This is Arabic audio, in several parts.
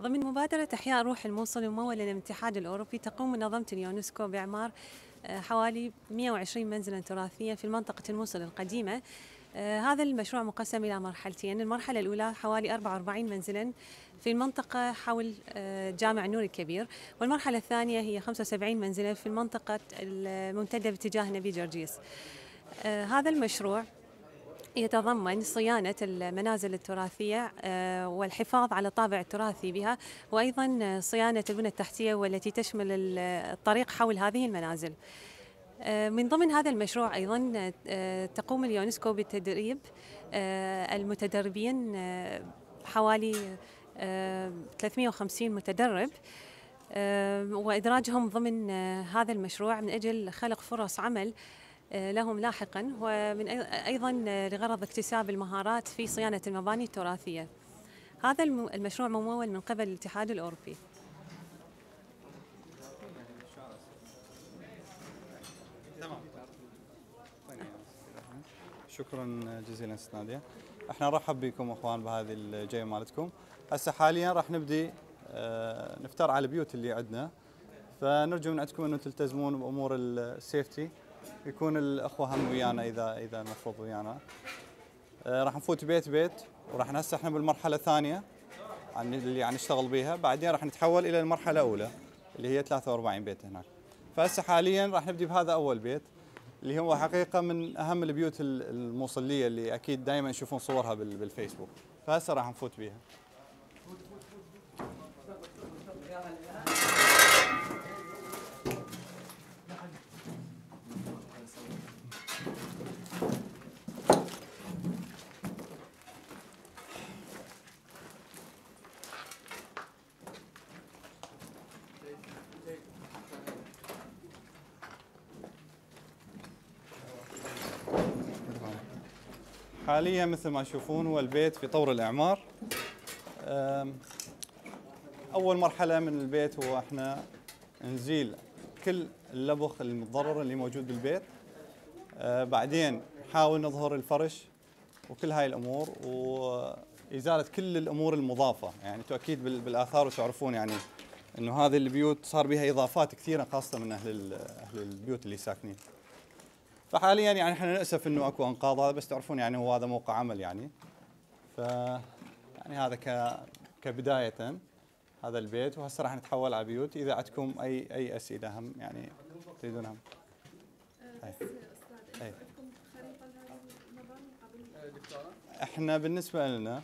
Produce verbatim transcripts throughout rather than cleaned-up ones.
ضمن مبادرة إحياء روح الموصل الممولة من الاتحاد الأوروبي، تقوم منظمة اليونسكو بإعمار حوالي مئة وعشرين منزلاً تراثياً في منطقة الموصل القديمة. هذا المشروع مقسم إلى مرحلتين. المرحلة الأولى حوالي أربعة وأربعين منزلاً في المنطقة حول جامع النور الكبير، والمرحلة الثانية هي خمسة وسبعين منزلاً في المنطقة الممتدة باتجاه نبي جرجيس. هذا المشروع يتضمن صيانة المنازل التراثية والحفاظ على الطابع التراثي بها، وأيضا صيانة البنى التحتية والتي تشمل الطريق حول هذه المنازل. من ضمن هذا المشروع أيضا تقوم اليونسكو بتدريب المتدربين، حوالي ثلاثمئة وخمسين متدرب، وإدراجهم ضمن هذا المشروع من أجل خلق فرص عمل لهم لاحقا، ومن أيضا لغرض اكتساب المهارات في صيانة المباني التراثية. هذا المشروع ممول من قبل الاتحاد الأوروبي. شكرا جزيلا ست نادية. احنا نرحب بكم اخوان بهذه الجايه مالتكم. هسه حاليا راح نبدي اه نفتر على البيوت اللي عندنا، فنرجو من عندكم انه تلتزمون بامور السيفتي، يكون الاخوه هم ويانا اذا اذا المفروض ويانا. اه راح نفوت بيت بيت، وراح هسه احنا بالمرحله الثانيه عن اللي عم نشتغل بها، بعدين راح نتحول الى المرحله الاولى اللي هي ثلاثة وأربعين بيت هناك. فهسه حاليا راح نبدي بهذا اول بيت اللي هو حقيقه من اهم البيوت الموصليه اللي اكيد دائما يشوفون صورها بالفيسبوك، فهسه راح نفوت بيها. حاليا مثل ما تشوفون هو البيت في طور الإعمار. أول مرحلة من البيت هو احنا نزيل كل اللبخ المتضرر اللي موجود بالبيت، بعدين نحاول نظهر الفرش وكل هاي الأمور، وإزالة كل الأمور المضافة. يعني انتم أكيد بالآثار وتعرفون يعني إنه هذه البيوت صار بها إضافات كثيرة خاصة من أهل أهل البيوت اللي ساكنين. فحاليا يعني احنا نأسف انه اكو انقاض، هذا بس تعرفون يعني هو هذا موقع عمل يعني. ف يعني هذا ك كبداية هذا البيت، وهسه راح نتحول على بيوت. اذا عندكم اي اي اسئلة هم يعني تريدونها. أه أي. احنا بالنسبة لنا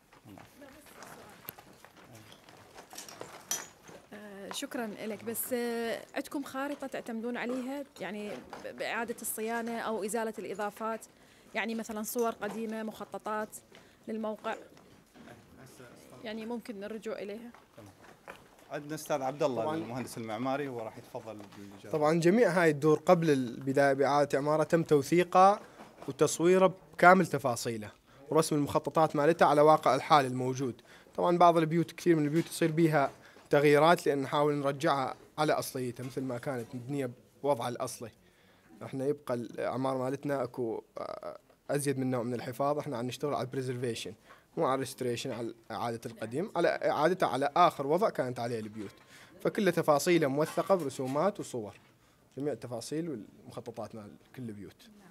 شكرا لك، بس عندكم خارطة تعتمدون عليها يعني بإعادة الصيانة أو إزالة الإضافات، يعني مثلا صور قديمة، مخططات للموقع، يعني ممكن الرجوع إليها؟ عندنا أستاذ عبد الله المهندس المعماري، هو راح يتفضل بالإجابة. طبعا جميع هاي الدور قبل البداية بإعادة إعمارها تم توثيقها وتصويرها بكامل تفاصيله ورسم المخططات مالتها على واقع الحال الموجود. طبعا بعض البيوت كثير من البيوت يصير بيها تغييرات لأن نحاول نرجعها على أصليتها مثل ما كانت مبنية بوضعها الأصلي. احنا يبقى الأعمار مالتنا اكو أزيد من نوع من الحفاظ، احنا عم نشتغل على البريزرفيشن مو على الريستوريشن، على إعادة القديم، على إعادتها على آخر وضع كانت عليه البيوت. فكل تفاصيلها موثقة برسومات وصور، جميع التفاصيل والمخططات مال كل البيوت.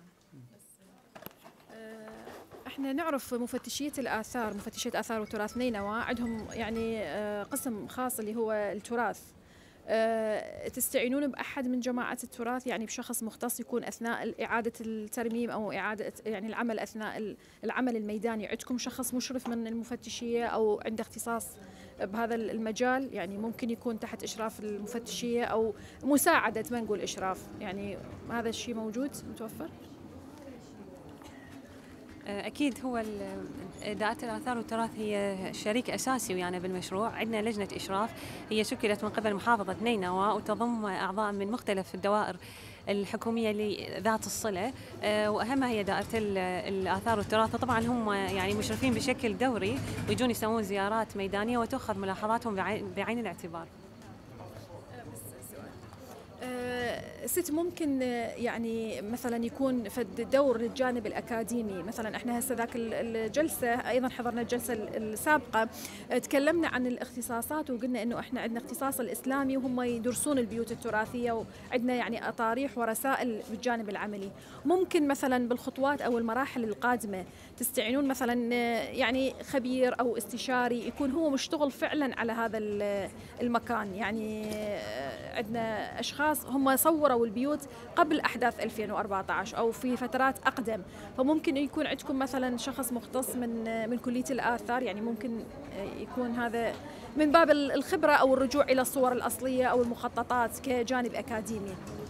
احنا نعرف مفتشية الآثار، مفتشية آثار وتراث نينوى عندهم يعني قسم خاص اللي هو التراث. تستعينون بأحد من جماعة التراث، يعني بشخص مختص يكون أثناء إعادة الترميم أو إعادة يعني العمل أثناء العمل الميداني؟ عندكم شخص مشرف من المفتشية أو عنده اختصاص بهذا المجال، يعني ممكن يكون تحت إشراف المفتشية أو مساعدة، ما نقول إشراف، يعني هذا الشيء موجود متوفر؟ أكيد هو إدارة الآثار والتراث هي شريك أساسي ويانا بالمشروع. عندنا لجنة إشراف هي شكلت من قبل محافظة نينوى وتضم أعضاء من مختلف الدوائر الحكومية لذات الصلة، وأهمها هي دائرة الآثار والتراث. طبعا هم يعني مشرفين بشكل دوري ويجون يسوون زيارات ميدانية وتأخذ ملاحظاتهم بعين الاعتبار. ست ممكن يعني مثلا يكون فد دور للجانب الاكاديمي، مثلا احنا هسه ذاك الجلسه ايضا حضرنا الجلسه السابقه تكلمنا عن الاختصاصات وقلنا انه احنا عندنا اختصاص الاسلامي وهم يدرسون البيوت التراثيه، وعندنا يعني اطاريح ورسائل بالجانب العملي. ممكن مثلا بالخطوات او المراحل القادمه تستعينون مثلا يعني خبير او استشاري يكون هو مشتغل فعلا على هذا المكان، يعني عندنا اشخاص هم صوروا البيوت قبل احداث ألفين وأربعة عشر او في فترات اقدم، فممكن يكون عندكم مثلا شخص مختص من من كليه الاثار، يعني ممكن يكون هذا من باب الخبره او الرجوع الى الصور الاصليه او المخططات كجانب اكاديمي.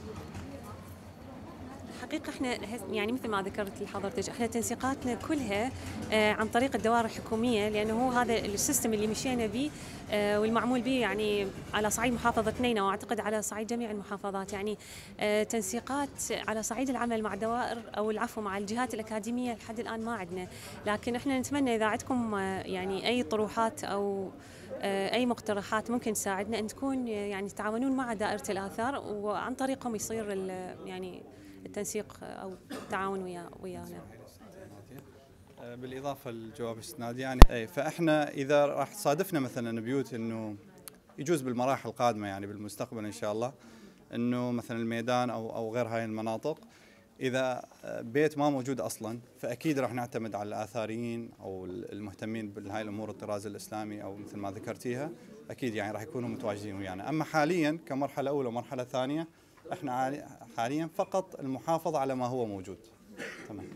حقيقة احنا يعني مثل ما ذكرت لحضرتك احنا تنسيقاتنا كلها عن طريق الدوائر الحكومية، لأنه هو هذا السيستم اللي مشينا به والمعمول به يعني على صعيد محافظة نينا واعتقد على صعيد جميع المحافظات. يعني تنسيقات على صعيد العمل مع الدوائر او العفو مع الجهات الأكاديمية لحد الآن ما عندنا، لكن احنا نتمنى إذا عندكم يعني أي طروحات أو أي مقترحات ممكن تساعدنا أن تكون يعني تتعاونون مع دائرة الآثار وعن طريقهم يصير يعني التنسيق او التعاون ويا ويانا. بالاضافه للجواب السنادي يعني اي فاحنا اذا راح تصادفنا مثلا بيوت انه يجوز بالمراحل القادمه يعني بالمستقبل ان شاء الله انه مثلا الميدان او او غير هاي المناطق، اذا بيت ما موجود اصلا فاكيد راح نعتمد على الاثاريين او المهتمين بهاي الامور الطراز الاسلامي او مثل ما ذكرتيها، اكيد يعني راح يكونوا متواجدين ويانا. اما حاليا كمرحله اولى ومرحله ثانيه احنا حاليا فقط المحافظة على ما هو موجود. تمام.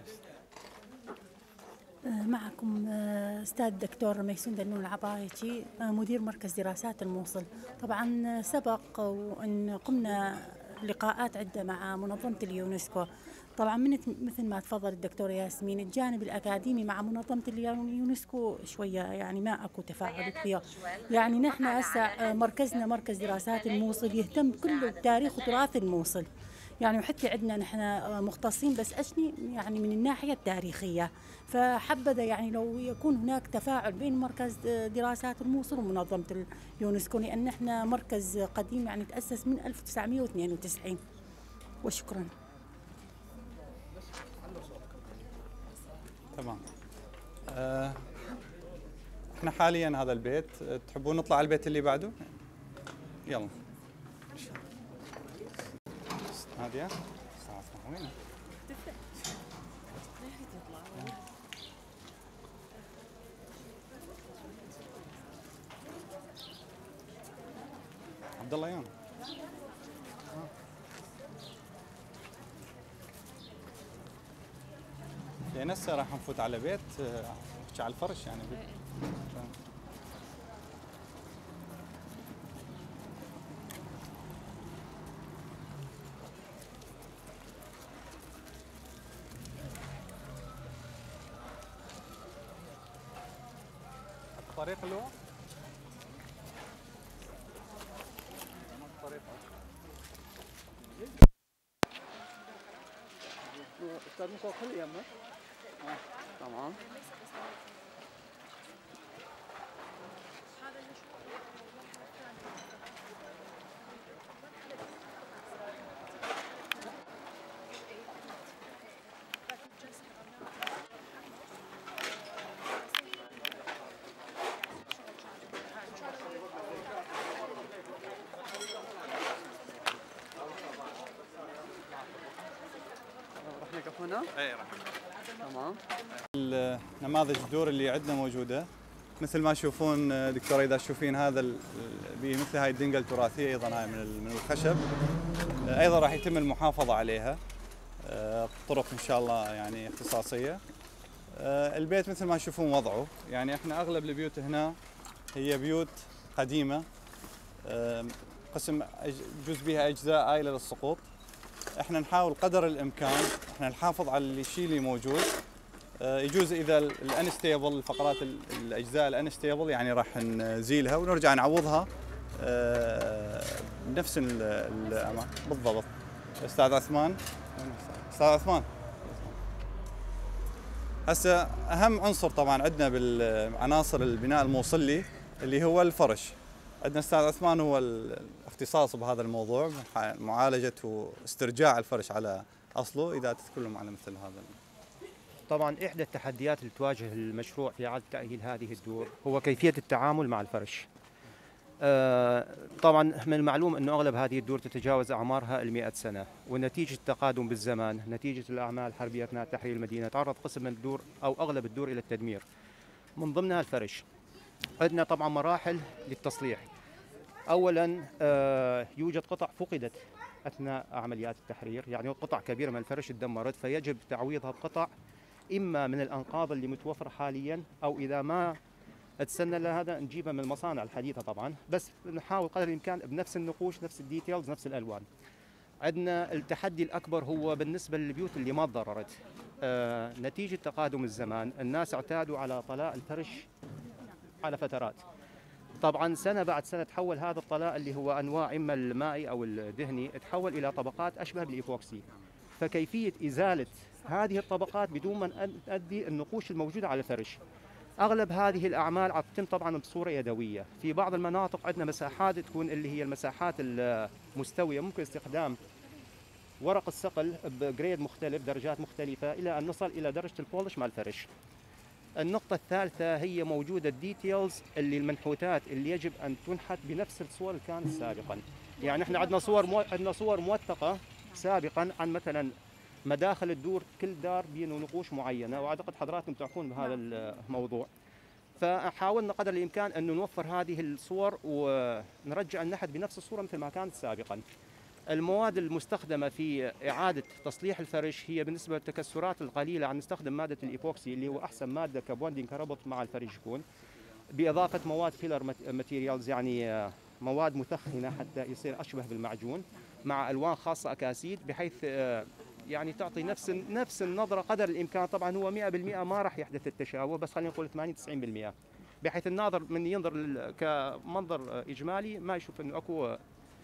معكم استاذ الدكتور ميسون دنون العبايتي مدير مركز دراسات الموصل. طبعا سبق وان قمنا لقاءات عدة مع منظمة اليونسكو. طبعا من مثل ما تفضل الدكتور ياسمين الجانب الأكاديمي مع منظمة اليونسكو شوية يعني ما أكو تفاعل كثير. يعني نحن هسه مركزنا مركز دراسات الموصل يهتم كله بتاريخ وتراث الموصل، يعني وحتى عندنا نحن مختصين بس أشني يعني من الناحية التاريخية، فحبذا يعني لو يكون هناك تفاعل بين مركز دراسات الموصل ومنظمة اليونسكو، لأن نحن مركز قديم يعني تأسس من ألف وتسعمئة واثنين وتسعين. وشكرا. تمام. آه احنا حاليا هذا البيت، تحبون نطلع على البيت اللي بعده؟ يلا. نادية الساعة وين؟ عبد الله يوم. يعني هسه راح نفوت على بيت نحكي على الفرش يعني. الطريق اللي هو الطريق استاذ مصطفى خلي يمك. تمام. راح نقف هنا؟ اي راح. تمام. النماذج الدور اللي عندنا موجوده مثل ما تشوفون دكتوره، اذا تشوفين هذا مثل هاي الدنقه التراثيه ايضا هاي من من الخشب، ايضا راح يتم المحافظه عليها طرق ان شاء الله يعني اختصاصيه. البيت مثل ما تشوفون وضعه، يعني احنا اغلب البيوت هنا هي بيوت قديمه، قسم جزء بها اجزاء عائله للسقوط. احنا نحاول قدر الامكان احنا نحافظ على الشيء اللي موجود. يجوز اذا الانستيبل الفقرات الاجزاء الانستيبل يعني راح نزيلها ونرجع نعوضها بنفس الامان بالضبط. استاذ عثمان، استاذ عثمان هسه اهم عنصر طبعا عندنا بالعناصر البناء الموصلي اللي هو الفرش. عندنا أستاذ عثمان هو الاختصاص بهذا الموضوع، معالجة واسترجاع الفرش على أصله. إذا تتكلم على مثل هذا. طبعا إحدى التحديات اللي تواجه المشروع في إعادة تأهيل هذه الدور هو كيفية التعامل مع الفرش. آه طبعا من المعلوم أنه أغلب هذه الدور تتجاوز أعمارها المئة سنة، ونتيجة التقادم بالزمان، نتيجة الأعمال الحربية أثناء تحرير المدينة، تعرض قسم من الدور أو أغلب الدور إلى التدمير، من ضمنها الفرش. عندنا طبعا مراحل للتصليح. أولا آه يوجد قطع فقدت أثناء عمليات التحرير، يعني قطع كبيرة من الفرش تدمرت، فيجب تعويضها بقطع إما من الأنقاض اللي متوفرة حاليا، أو إذا ما تسنى لهذا نجيبها من المصانع الحديثة طبعا، بس نحاول قدر الإمكان بنفس النقوش، نفس الديتيلز، نفس الألوان. عندنا التحدي الأكبر هو بالنسبة للبيوت اللي ما تضررت. آه نتيجة تقادم الزمان الناس اعتادوا على طلاء الفرش على فترات. طبعا سنة بعد سنة تحول هذا الطلاء اللي هو أنواع إما المائي أو الدهني تحول إلى طبقات أشبه بالإيبوكسي. فكيفية إزالة هذه الطبقات بدون ما تؤدي النقوش الموجودة على الفرش. أغلب هذه الأعمال تتم طبعا بصورة يدوية. في بعض المناطق عندنا مساحات تكون اللي هي المساحات المستوية، ممكن استخدام ورق الصقل بجريد مختلف، درجات مختلفة، إلى أن نصل إلى درجة البولش مع الفرش. النقطة الثالثة هي موجودة الديتيلز اللي المنحوتات اللي يجب أن تنحت بنفس الصور اللي كانت سابقا. يعني احنا عندنا صور مو... عندنا صور موثقة سابقا عن مثلا مداخل الدور، كل دار بينه نقوش معينة، وأعتقد حضراتكم تعرفون بهذا الموضوع. فحاولنا قدر الإمكان أن نوفر هذه الصور ونرجع النحت بنفس الصورة مثل ما كانت سابقا. المواد المستخدمة في إعادة تصليح الفرش هي بالنسبة للتكسرات القليلة عن نستخدم مادة الإيبوكسي اللي هو أحسن مادة كبوندينج كربط مع الفرش يكون، بإضافة مواد فيلر ماتيريالز، يعني مواد مثخنة حتى يصير أشبه بالمعجون، مع ألوان خاصة أكاسيد، بحيث يعني تعطي نفس نفس النظرة قدر الإمكان. طبعا هو مئة بالمئة ما راح يحدث التشابه، بس خلينا نقول ثمانين تسعين بالمئة، بحيث الناظر من ينظر كمنظر إجمالي ما يشوف إنه أكو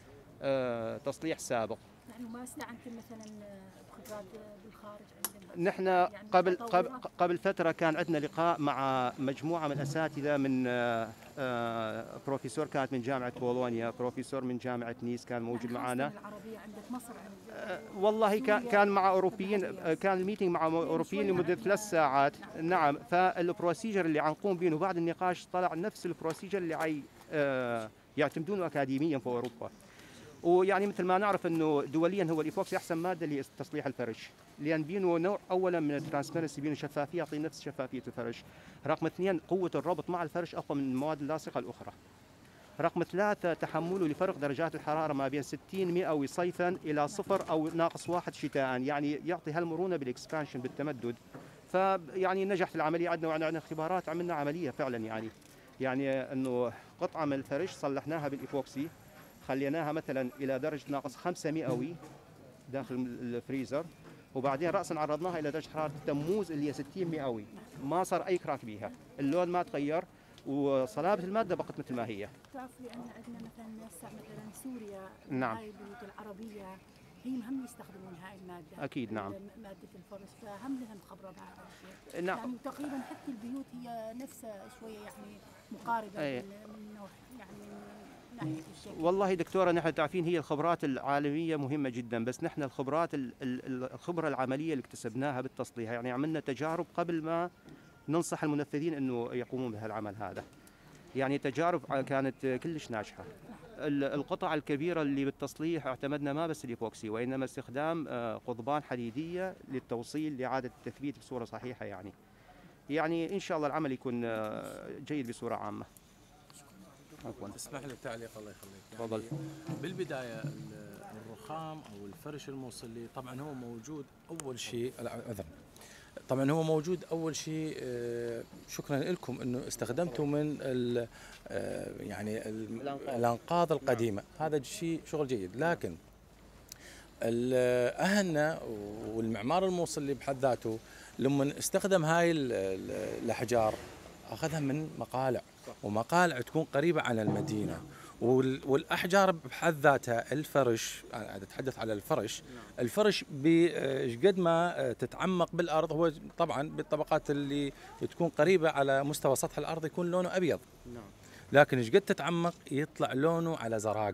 آه تصليح سابق. يعني ما استعنتم مثلا بخبرات بالخارج عندنا؟ نحن يعني قبل قبل قبل فتره كان عندنا لقاء مع مجموعه من الاساتذه، من آه آه بروفيسور كانت من جامعه بولونيا، بروفيسور من جامعه نيس كان موجود معنا. العربيه عندك مصر عند آه والله كان كان مع اوروبيين، كان الميتنج مع اوروبيين لمده ثلاث ساعات. نعم. فالبروسيجر اللي عنقوم به بعد النقاش طلع نفس البروسيجر اللي عي آه يعتمدونه اكاديميا في اوروبا. ويعني مثل ما نعرف انه دوليا هو الايبوكسي احسن ماده لتصليح الفرش، لان بينه نوع اولا من الترانسبيرنسي، بينه شفافيه، يعطي نفس شفافيه الفرش. رقم اثنين قوه الربط مع الفرش اقوى من المواد اللاصقه الاخرى. رقم ثلاثه تحمله لفرق درجات الحراره ما بين ستين مئوي صيفا الى صفر او ناقص واحد شتاء، يعني يعطي هالمرونه بالاكسبانشن بالتمدد. فيعني نجحت العمليه عندنا، وعندنا اختبارات عملنا عمليه فعلا، يعني يعني انه قطعه من الفرش صلحناها بالايبوكسي، خليناها مثلا الى درجه ناقص خمسة مئوي داخل الفريزر، وبعدين راسا عرضناها الى درجه حراره التموز اللي هي ستين مئوي، ما صار اي كراك بيها، اللون ما تغير، وصلابه الماده بقت مثل ما هي. تعرف لان عندنا مثلا هسه مثلا سوريا، نعم، هاي البيوت العربيه هي هم يستخدمون هاي الماده. اكيد نعم، ماده الفرش، فهم لهم خبره بهذا الشيء. نعم. يعني تقريبا حتى البيوت هي نفسها شويه يعني مقاربه أي. من نوع يعني والله دكتورة نحن تعرفين هي الخبرات العالمية مهمة جدا، بس نحن الخبرات الخبرة العملية اللي اكتسبناها بالتصليح، يعني عملنا تجارب قبل ما ننصح المنفذين انه يقومون بهالعمل هذا. يعني تجارب كانت كلش ناجحة. القطع الكبيرة اللي بالتصليح اعتمدنا ما بس الإيبوكسي، وإنما استخدام قضبان حديدية للتوصيل لإعادة التثبيت بصورة صحيحة. يعني يعني إن شاء الله العمل يكون جيد بصورة عامة. عفوا تسمح لي بتعليق الله يخليك. تفضل. يعني بالبدايه الرخام او الفرش الموصلي طبعا هو موجود اول شيء، عذرا طبعا هو موجود اول شيء. شكرا لكم انه استخدمتوا من يعني الانقاض القديمه، هذا شيء شغل جيد. لكن اهلنا والمعمار الموصلي بحد ذاته لما استخدم هاي الاحجار اخذها من مقالع، ومقالع تكون قريبة على المدينة، والأحجار بحد ذاتها الفرش، أنا أتحدث على الفرش، الفرش بقد ما تتعمق بالأرض هو طبعا بالطبقات اللي تكون قريبة على مستوى سطح الأرض يكون لونه أبيض. لكن ايش قد تتعمق يطلع لونه على زراق.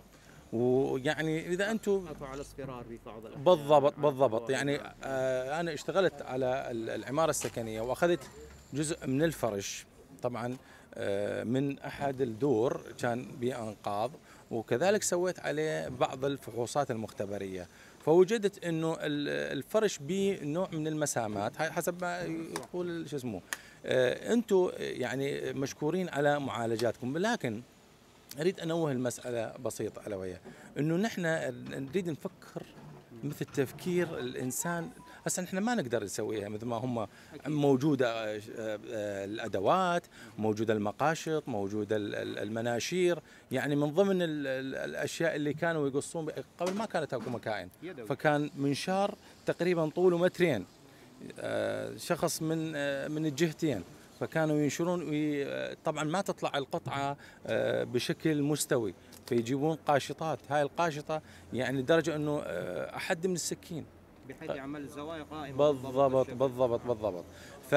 ويعني اذا انتم على اصفرار في بعض الأحيان. بالضبط بالضبط يعني آه انا اشتغلت على العماره السكنيه واخذت جزء من الفرش طبعا آه من احد الدور كان بانقاض، وكذلك سويت عليه بعض الفحوصات المختبريه، فوجدت انه الفرش بنوع من المسامات حسب ما يقول شو اسمه. آه انتم يعني مشكورين على معالجاتكم، لكن اريد انوه المساله بسيطه الا وهي انه نحن نريد نفكر مثل تفكير الانسان. هسه نحن ما نقدر نسويها مثل ما هم موجوده الادوات، موجوده المقاشط، موجوده المناشير، يعني من ضمن الاشياء اللي كانوا يقصون قبل ما كانت اكو مكاين، فكان منشار تقريبا طوله مترين، شخص من من الجهتين، فكانوا ينشرون طبعا ما تطلع القطعه بشكل مستوي، فيجيبون قاشطات. هاي القاشطه يعني لدرجه انه احد من السكين بحيث يعمل الزوايا قائمه. بالضبط بالضبط بالضبط. ف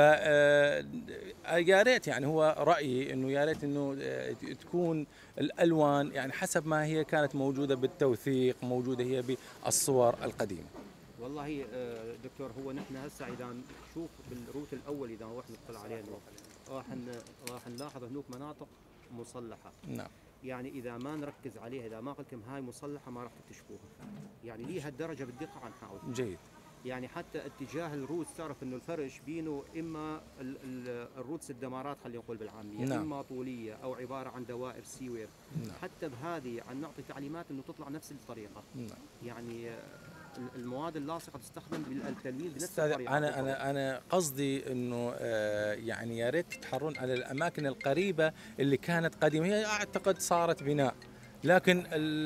يا ريت يعني هو رايي انه يا ريت انه تكون الالوان يعني حسب ما هي كانت موجوده بالتوثيق، موجوده هي بالصور القديمه. والله دكتور هو نحن هسه اذا نشوف بالروت الاول اذا واحد نطلع عليه راح راح نلاحظ هناك مناطق مصلحه. نعم. يعني اذا ما نركز عليها، اذا ما قلت لكم هاي مصلحه ما راح تكتشفوها. يعني ليها الدرجه بالدقه عن نحاول. جيد. يعني حتى اتجاه الروتس تعرف انه الفرش بينه اما الروتس الدمارات خلينا نقول بالعاميه، نعم. اما طوليه او عباره عن دوائر سيوير. نعم. حتى بهذه عن نعطي تعليمات انه تطلع نفس الطريقه. نعم. يعني المواد اللاصقه تستخدم بالتلميذ بنفس الطريقه. انا انا انا قصدي انه آه يعني يا ريت تتحرون على الاماكن القريبه اللي كانت قديمه، هي اعتقد صارت بناء، لكن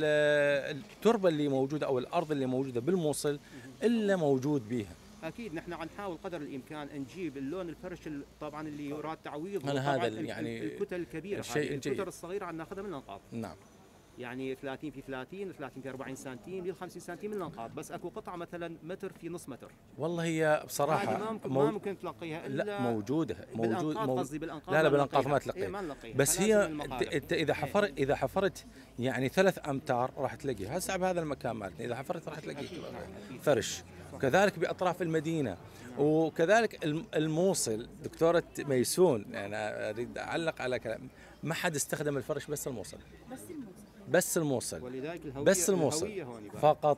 التربه اللي موجوده او الارض اللي موجوده بالموصل الا موجود بيها. اكيد نحن عم نحاول قدر الامكان نجيب اللون الفرش طبعا اللي يراد تعويضه. انا هذا يعني الكتل الكبيره، الشيء الكتل الصغيره عم ناخذها من الانقاض. نعم. يعني ثلاثين في ثلاثين، ثلاثين في أربعين سنتيم، لل خمسين سنتيم من الانقاض، بس اكو قطعه مثلا متر في نص متر. والله هي بصراحه ما ممكن مو... ما ممكن تلاقيها الا لا موجوده موجود قصدي بالانقاض. لا لا بالانقاض ما تلاقيها. بس هي انت اذا حفرت اذا حفرت يعني ثلاث امتار راح تلاقيها. هسه بهذا المكان مالتنا اذا حفرت راح تلاقي فرش، وكذلك باطراف المدينه، وكذلك الموصل. دكتوره ميسون يعني اريد اعلق على كلام، ما حد استخدم الفرش بس الموصل. بس الموصل بس الموصل ولذلك الهوية بس الموصل فقط.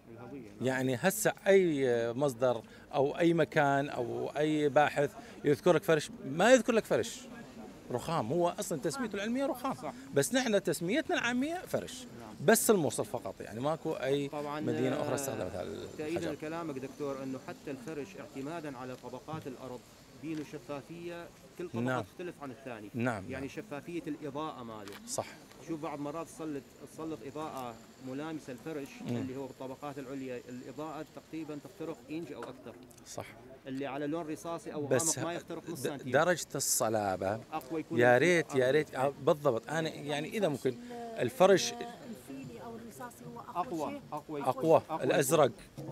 يعني هسه اي مصدر او اي مكان او اي باحث يذكر لك فرش ما يذكر لك فرش رخام، هو اصلا تسميته العلميه رخام، بس نحن تسميتنا العاميه فرش بس الموصل فقط. يعني ماكو اي مدينه اخرى استخدمت هذا الحجر. تأييدا لكلامك دكتور انه حتى الفرش اعتمادا على طبقات الارض بينه شفافيه، كل طبقه نعم. تختلف عن الثاني. نعم. يعني نعم. شفافيه الاضاءه ماله صح. شوف بعض مرات تسلط تسلط اضاءه ملامسه الفرش مم. اللي هو بالطبقات العليا الاضاءه تقريبا تخترق انج او اكثر. صح. اللي على لون رصاصي او غامق ما يخترق نص سنتيم. درجه الصلابه يا ريت يا ريت بالضبط. انا يعني اذا ممكن الفرش الفيلي او الرصاصي هو اقوى اقوى اقوى, أقوى الازرق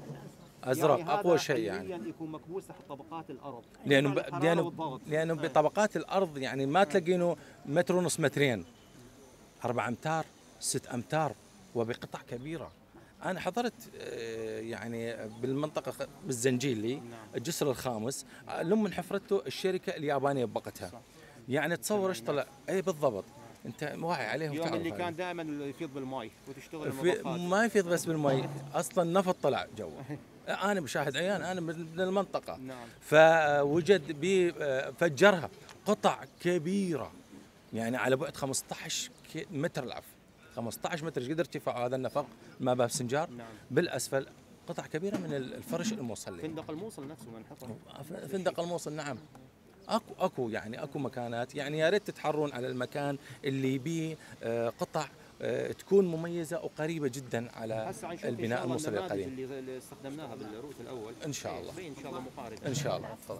ازرق يعني اقوى شيء يعني يكون مكبوس تحت طبقات الارض لانه ب... لانه لانه بطبقات الارض يعني ما تلاقينه متر ونص مترين، أربع أمتار ست أمتار وبقطع كبيرة. أنا حضرت يعني بالمنطقة بالزنجيلي الجسر الخامس لما حفرته الشركة اليابانية بوقتها، يعني تصور ايش طلع. اي بالضبط انت واعي عليه. اليوم اللي كان دائما يفيض بالماء وتشتغل في ما يفيض بس بالماء، اصلا نفط طلع جوا. انا بشاهد عيان، انا من المنطقة. نعم. فوجد بي فجرها قطع كبيرة يعني على بعد خمسة عشر متر العفو خمسة عشر متر. ايش قدر ارتفاع هذا النفق ما باب سنجار. نعم. بالاسفل قطع كبيره من الفرش الموصل. فندق الموصل نفسه منحفر. فندق الموصل نعم. اكو اكو يعني اكو مكانات، يعني يا ريت تتحرون على المكان اللي بيه قطع تكون مميزه وقريبه جدا على البناء الموصلي القديم اللي استخدمناها بالروت الاول. ان شاء الله ان شاء الله مقارنه ان شاء الله. تفضل.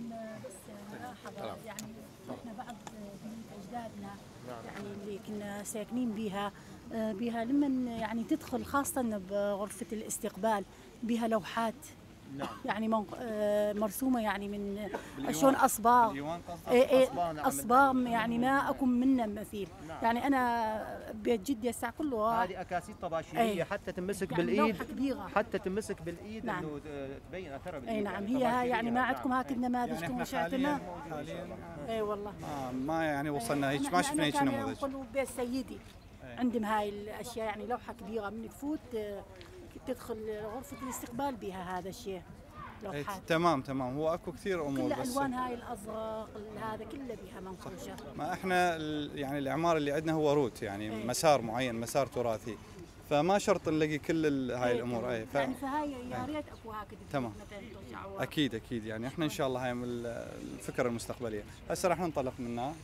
يعني احنا بعض بيوت اجدادنا يعني اللي كنا ساكنين بها بها لما يعني تدخل خاصه بغرفه الاستقبال بها لوحات نعم. يعني مرسومه يعني من شلون اصباغ اصباغ يعني ما اكون منه مثيل. نعم. يعني انا بيت جدي هسه كله هذه اكاسيد طباشيريه حتى تمسك يعني بالايد، حتى تمسك بالايد. نعم. انه تبين اثرها بالايد. اي نعم. هي هاي يعني ما عندكم هاك النماذج يعني كما شايفينها حاليا. اي والله ما ما يعني وصلنا هيك، ما شفنا هيك نموذج. بيت سيدي عندهم هاي الاشياء، يعني لوحه كبيره من تفوت تدخل غرفه الاستقبال بها هذا الشيء. لوحات تمام تمام. هو اكو كثير امور، كل بس الوان هاي الازرق هذا كله بها منقوشه. ما احنا يعني الاعمار اللي عندنا هو روت، يعني ايه. مسار معين، مسار تراثي، فما شرط نلاقي كل هاي ايه الامور. اي ف... يعني فهاي يا ريت اكو هكذا تمام. اكيد اكيد يعني احنا ان شاء الله هاي من الفكره المستقبليه. هسه راح ننطلق منها.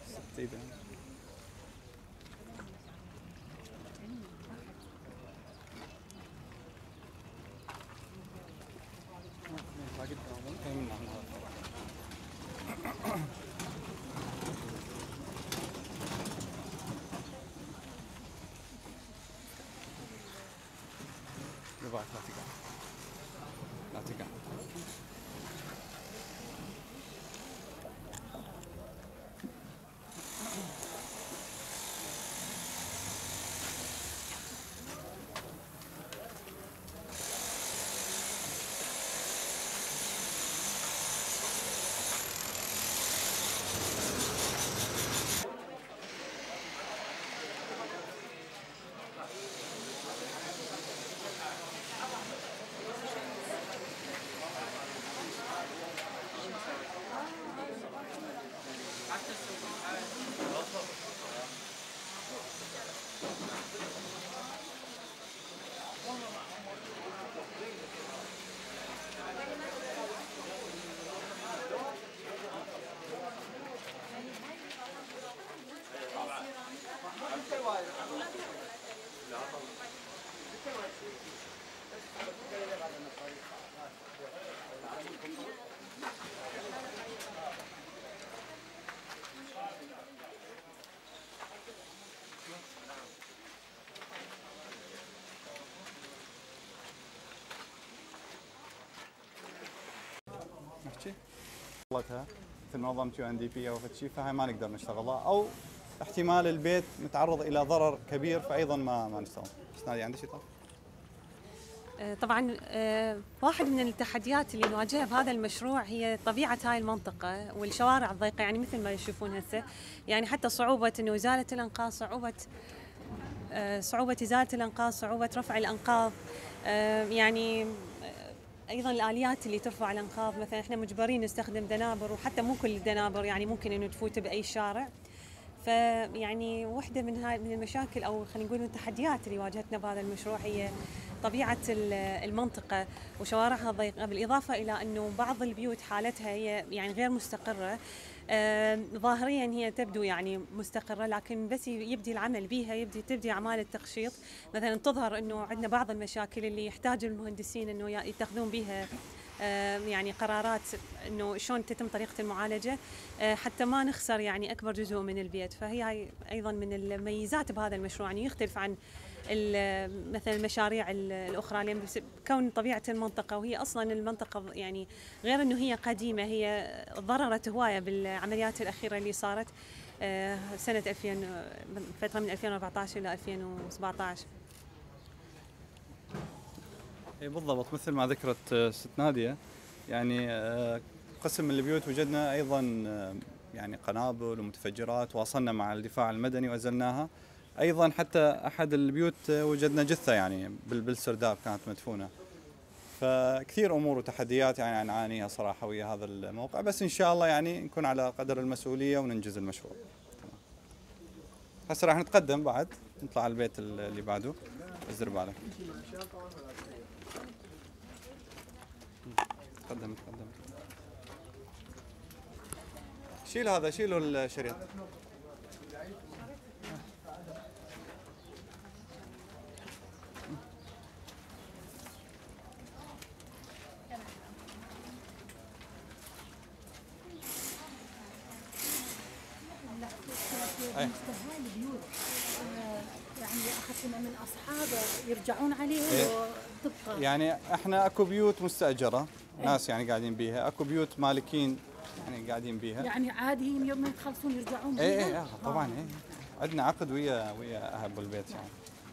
لا تقع لا تقع. نحكي مثل منظمة يو ان دي بي او شيء، فهي ما نقدر نشتغلها، او احتمال البيت متعرض الى ضرر كبير فايضا ما ما نشتغل. بس نادي عندك شيء طبعا؟ طبعا واحد من التحديات اللي نواجهها بهذا المشروع هي طبيعة هاي المنطقة والشوارع الضيقة، يعني مثل ما تشوفون هسه، يعني حتى صعوبة انه ازالة الانقاض، صعوبة صعوبة ازالة الانقاض، صعوبة رفع الانقاض، يعني ايضا الاليات اللي ترفع الانقاض، مثلا احنا مجبرين نستخدم دنابر، وحتى مو كل الدنابر يعني ممكن انه تفوت باي شارع. فيعني واحدة من هاي من المشاكل او خلينا نقول من التحديات اللي واجهتنا بهذا المشروع هي طبيعة المنطقة وشوارعها ضيقة، بالإضافة إلى أنه بعض البيوت حالتها هي يعني غير مستقرة. آه ظاهريا هي تبدو يعني مستقرة، لكن بس يبدي العمل بها، يبدي تبدي أعمال التقشيط مثلا، تظهر أنه عندنا بعض المشاكل اللي يحتاج المهندسين أنه يتخذون بها آه يعني قرارات أنه شلون تتم طريقة المعالجة آه حتى ما نخسر يعني أكبر جزء من البيت. فهي أيضا من الميزات بهذا المشروع، يعني يختلف عن مثلا المشاريع الأخرى، لأن كون طبيعة المنطقة، وهي أصلا المنطقة يعني غير أنه هي قديمة، هي ضررت هواية بالعمليات الأخيرة اللي صارت سنة ألفين، فترة من ألفين وأربعة عشر إلى ألفين وسبعة عشر. اي بالضبط مثل ما ذكرت ست نادية، يعني قسم من البيوت وجدنا أيضا يعني قنابل ومتفجرات، واصلنا مع الدفاع المدني وأزلناها. ايضا حتى احد البيوت وجدنا جثه يعني بالسرداب كانت مدفونه. فكثير امور وتحديات يعني نعانيها صراحه ويا هذا الموقع، بس ان شاء الله يعني نكون على قدر المسؤوليه وننجز المشروع. هسه راح نتقدم بعد، نطلع على البيت اللي بعده، بس دير بالك. تقدم تقدم. شيل هذا، شيلوا الشريط. مستهان البيوت يعني اخذتنا من اصحابه يرجعون عليه وتبقى. يعني احنا اكو بيوت مستاجره ناس يعني قاعدين بيها، اكو بيوت مالكين يعني قاعدين بيها. يعني عادي يوم يتخلصون يرجعون بيها؟ ايه ايه طبعا. ايه عندنا عقد ويا ويا اهل البيت يعني.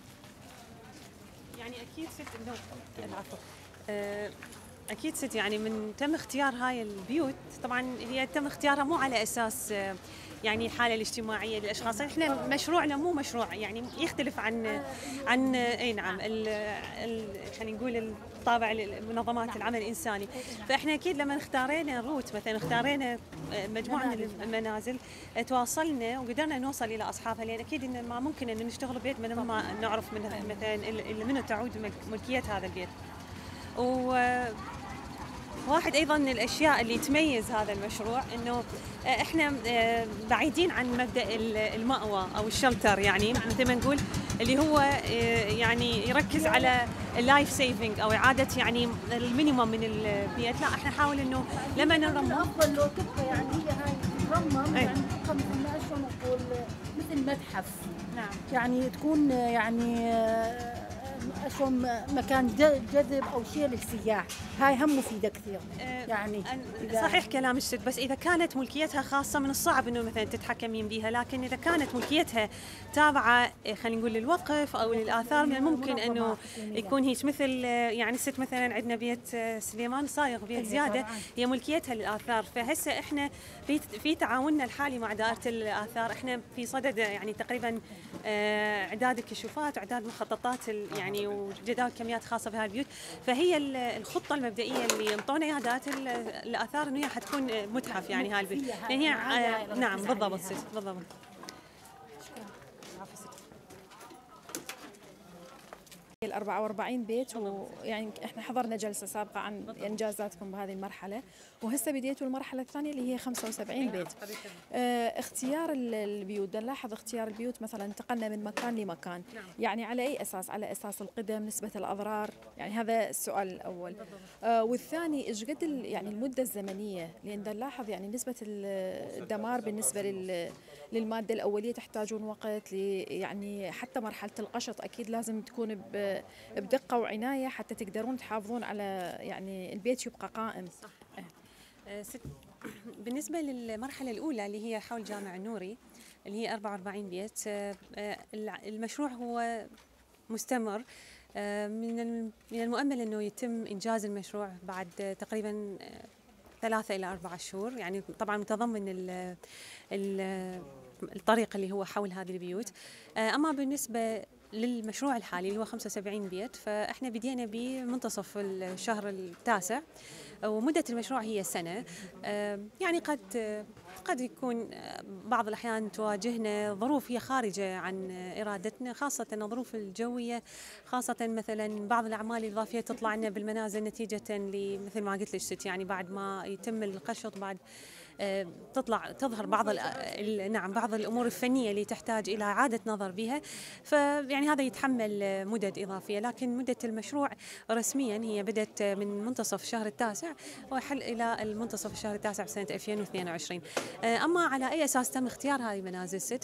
يعني اكيد ست انه العفو آه، اكيد ست يعني من تم اختيار هاي البيوت، طبعا هي تم اختيارها مو على اساس آه، يعني الحاله الاجتماعيه للاشخاص، احنا مشروعنا مو مشروع يعني يختلف عن عن اي نعم خلينا نقول الطابع منظمات العمل الانساني. فاحنا اكيد لما اختارينا روت مثلا اختارينا مجموعه من المنازل تواصلنا وقدرنا نوصل الى اصحابها، لان اكيد إن ما ممكن ان نشتغل بيت من ما نعرف من مثلا منو تعود ملكيه هذا البيت. و واحد ايضا من الاشياء اللي تميز هذا المشروع انه احنا بعيدين عن مبدا المأوى او الشلتر، يعني مثل ما نقول اللي هو يعني يركز على اللايف سيفنج او اعاده يعني المينيمم من البيئات. لا احنا نحاول انه لما نرمم الافضل لو تبقى يعني هي هاي ترمم يعني تبقى مثل ما شلون نقول مثل متحف. نعم يعني تكون يعني شلون مكان جذب او شيء للسياح، هاي هم مفيده كثير. يعني صحيح كلام الست، بس اذا كانت ملكيتها خاصه من الصعب انه مثلا تتحكمين بها، لكن اذا كانت ملكيتها تابعه خلينا نقول للوقف او للاثار من الممكن انه يكون هيك مثل يعني الست مثلا عندنا بيت سليمان صايغ بيت زياده هي ملكيتها للاثار. فهسه احنا في في تعاوننا الحالي مع دائره الاثار احنا في صدد يعني تقريبا اعداد الكشوفات واعداد مخططات يعني وجداول كميات خاصه بهذه البيوت. فهي الخطه المبدئيه اللي ينطونا اياها دائره الاثار انه هي حتكون متحف يعني هاي البيوت، لان هي آه نعم بالضبط ست بالضبط. ال أربعة وأربعين بيت، ويعني احنا حضرنا جلسه سابقه عن انجازاتكم بهذه المرحله، وهسه بديتوا المرحله الثانيه اللي هي خمسة وسبعين بيت. اه اختيار البيوت، نلاحظ اختيار البيوت مثلا انتقلنا من مكان لمكان، يعني على اي اساس؟ على اساس القدم، نسبه الاضرار، يعني هذا السؤال الاول. اه والثاني ايش قد يعني المده الزمنيه؟ لان نلاحظ يعني نسبه الدمار بالنسبه لل للماده الاوليه تحتاجون وقت، يعني حتى مرحله القشط اكيد لازم تكون بدقه وعنايه حتى تقدرون تحافظون على يعني البيت يبقى قائم. صح. أه ست بالنسبه للمرحله الاولى اللي هي حول جامع النوري اللي هي أربعة وأربعين بيت، أه المشروع هو مستمر. أه من من المؤمل انه يتم انجاز المشروع بعد تقريبا ثلاثة إلى أربعة شهور، يعني طبعا متضمن ال ال الطريق اللي هو حول هذه البيوت. أما بالنسبة للمشروع الحالي اللي هو خمسة وسبعين بيت فإحنا بدينا بمنتصف الشهر التاسع، ومدة المشروع هي سنة. يعني قد قد يكون بعض الأحيان تواجهنا ظروف هي خارجة عن إرادتنا، خاصة الظروف الجوية، خاصة مثلا بعض الأعمال الإضافية تطلع لنا بالمنازل نتيجة لمثل ما قلت لك ست، يعني بعد ما يتم القشط بعد تطلع تظهر بعض نعم بعض الامور الفنيه اللي تحتاج الى اعاده نظر بها، فيعني هذا يتحمل مدد اضافيه. لكن مده المشروع رسميا هي بدات من منتصف الشهر التاسع وحل الى المنتصف الشهر التاسع سنه ألفين واثنين وعشرين. اما على اي اساس تم اختيار هذه المنازل ست،